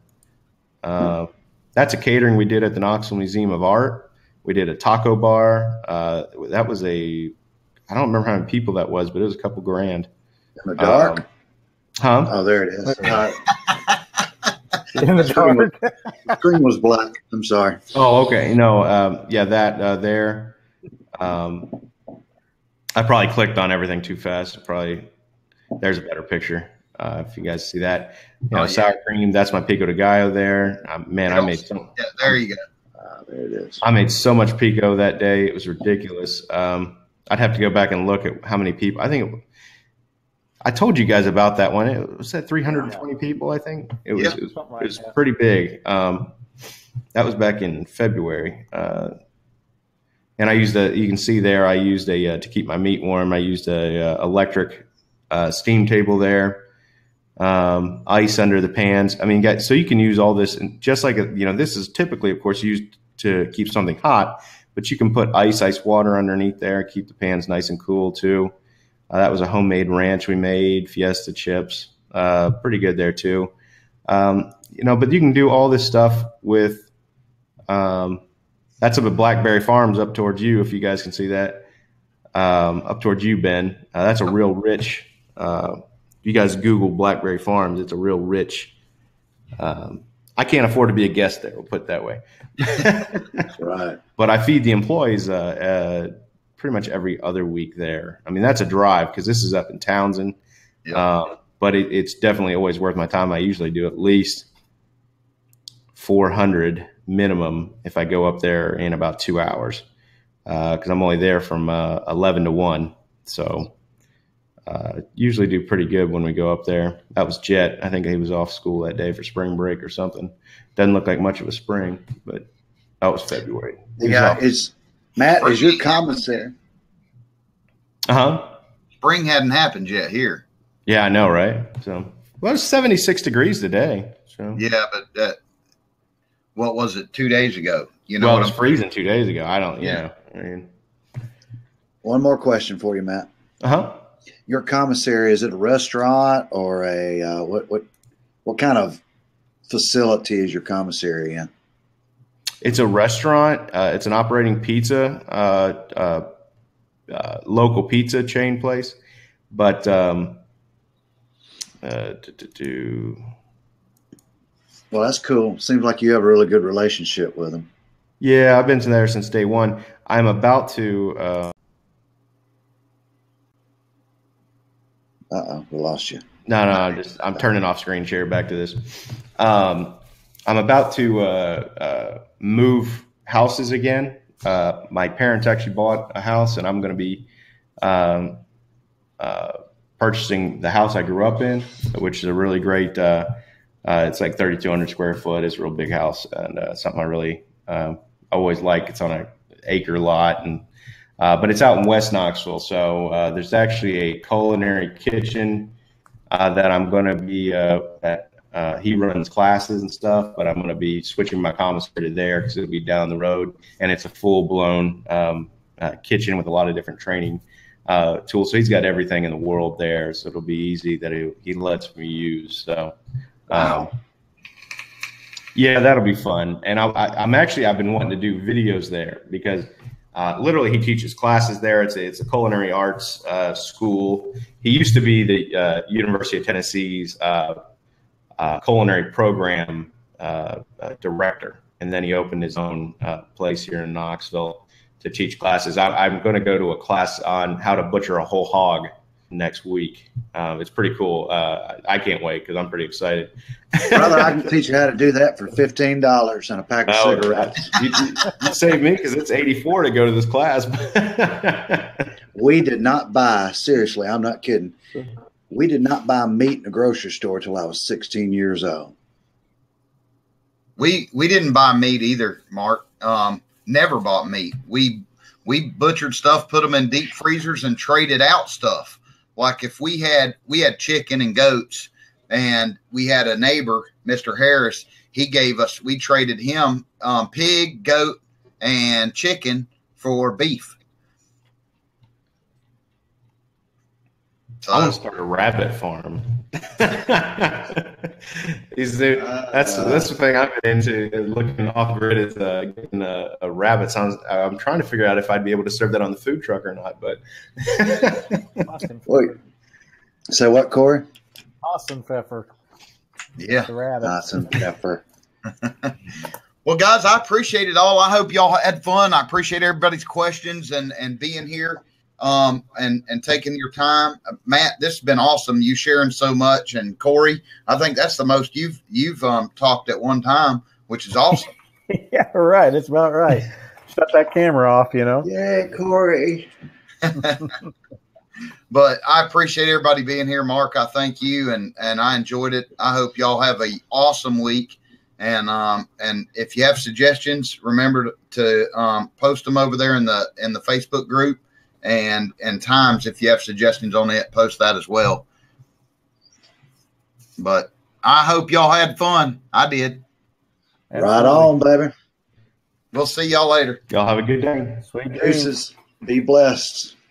Uh, that's a catering we did at the Knoxville Museum of Art. We did a taco bar. Uh, that was a, I don't remember how many people that was, but it was a couple grand. In the dark? Um, Huh? Oh, there it is. Uh, In the dark. the screen was black. I'm sorry. Oh, okay. No, um, yeah, that uh, there. Um, I probably clicked on everything too fast. Probably there's a better picture uh, if you guys see that. You know, Oh, yeah. sour cream. That's my pico de gallo there. Um, man, I made so, Yeah, there you go. Uh, there it is. I made so much pico that day. It was ridiculous. Um, I'd have to go back and look at how many people. I think it, I told you guys about that one. It was at three hundred twenty people. I think it was. Yeah. It was, Something like it was that. pretty big. Um, that was back in February. Uh, and I used a. You can see there. I used a uh, to keep my meat warm. I used a uh, electric uh, steam table there. Um, ice under the pans. I mean, guys, so you can use all this, and just like a, you know, this is typically, of course, used to keep something hot, but you can put ice, ice water underneath there, keep the pans nice and cool too. Uh, that was a homemade ranch we made, Fiesta chips, uh, pretty good there too. Um, you know, but you can do all this stuff with, um, that's up at Blackberry Farms up towards you, if you guys can see that, um, up towards you, Ben. Uh, that's a real rich, uh, you guys Google Blackberry Farms, it's a real rich, um, I can't afford to be a guest there, we'll put it that way. That's right. But I feed the employees, uh, uh, pretty much every other week there. I mean, that's a drive because this is up in Townsend, Yeah. uh, but it, it's definitely always worth my time. I usually do at least four hundred minimum if I go up there in about two hours because uh, I'm only there from uh, eleven to one. So uh, usually do pretty good when we go up there. That was Jet. I think he was off school that day for spring break or something. Doesn't look like much of a spring, but that was February. He was Yeah, off. is Matt, is your commissary? Uh-huh. Spring hadn't happened yet here. Yeah, I know, right? So, well, it's seventy-six degrees today. So, Yeah, but uh, what was it two days ago? You know well, it what was I'm freezing two days ago. I don't, Yeah. yeah. I mean, One more question for you, Matt. uh huh. Your commissary, is it a restaurant or a uh, what? What? What kind of facility is your commissary in? It's a restaurant. Uh, it's an operating pizza, uh, uh, uh, local pizza chain place. But um, uh, to, to, to, Well, that's cool. Seems like you have a really good relationship with them. yeah, I've been there since day one. I'm about to. Uh, Uh-oh, we lost you. no, no, I'm just I'm turning off screen share back to this. Um, I'm about to uh, uh, move houses again. Uh, my parents actually bought a house, and I'm going to be um, uh, purchasing the house I grew up in, which is a really great. Uh, uh, it's like thirty-two hundred square foot. It's a real big house, and uh, something I really uh, always like. It's on an acre lot, and uh, but it's out in West Knoxville. So uh, there's actually a culinary kitchen uh, that I'm going to be uh, at. Uh, he runs classes and stuff, but I'm going to be switching my commissary to there because it'll be down the road, and it's a full-blown um, uh, kitchen with a lot of different training uh, tools. So he's got everything in the world there, so it'll be easy that he, he lets me use. So, um, yeah, that'll be fun. And I, I, I'm actually I've been wanting to do videos there because uh, literally he teaches classes there. It's a, it's a culinary arts uh, school. He used to be the uh, University of Tennessee's Uh, Uh, culinary program uh, uh, director, and then he opened his own uh, place here in Knoxville to teach classes. I, I'm going to go to a class on how to butcher a whole hog next week. Uh, it's pretty cool. Uh, I can't wait because I'm pretty excited. Brother, I can teach you how to do that for fifteen dollars and a pack of Oh, cigarettes. You, you save me because it's eighty-four to go to this class. We did not buy, seriously, I'm not kidding. We did not buy meat in a grocery store till I was sixteen years old. We we didn't buy meat either, Mark. Um, never bought meat. We we butchered stuff, put them in deep freezers, and traded out stuff. Like if we had we had chicken and goats, and we had a neighbor, Mister Harris. He gave us. We traded him um, pig, goat, and chicken for beef. I want to start a rabbit farm. Is there, that's that's the thing I've been into. Looking off grid is uh, getting a, a rabbit. Sounds. I'm trying to figure out if I'd be able to serve that on the food truck or not. But Wait, say what, Corey? Austin pepper. Yeah, The rabbit. Awesome pepper. Well, guys, I appreciate it all. I hope y'all had fun. I appreciate everybody's questions and and being here. Um, and, and taking your time. Uh, Matt, this has been awesome. You sharing so much. And Corey, I think that's the most you've, you've, um, talked at one time, which is awesome. Yeah, right. It's about right. Shut that camera off, you know? Yeah, Corey. But I appreciate everybody being here. Mark, I thank you. And, and I enjoyed it. I hope y'all have a awesome week. And, um, and if you have suggestions, remember to, to um, post them over there in the, in the Facebook group. And and times, if you have suggestions on it, post that as well. But I hope y'all had fun. I did. Right on, baby. We'll see y'all later. y'all have a good day. Sweet dreams. Deuces. Be blessed.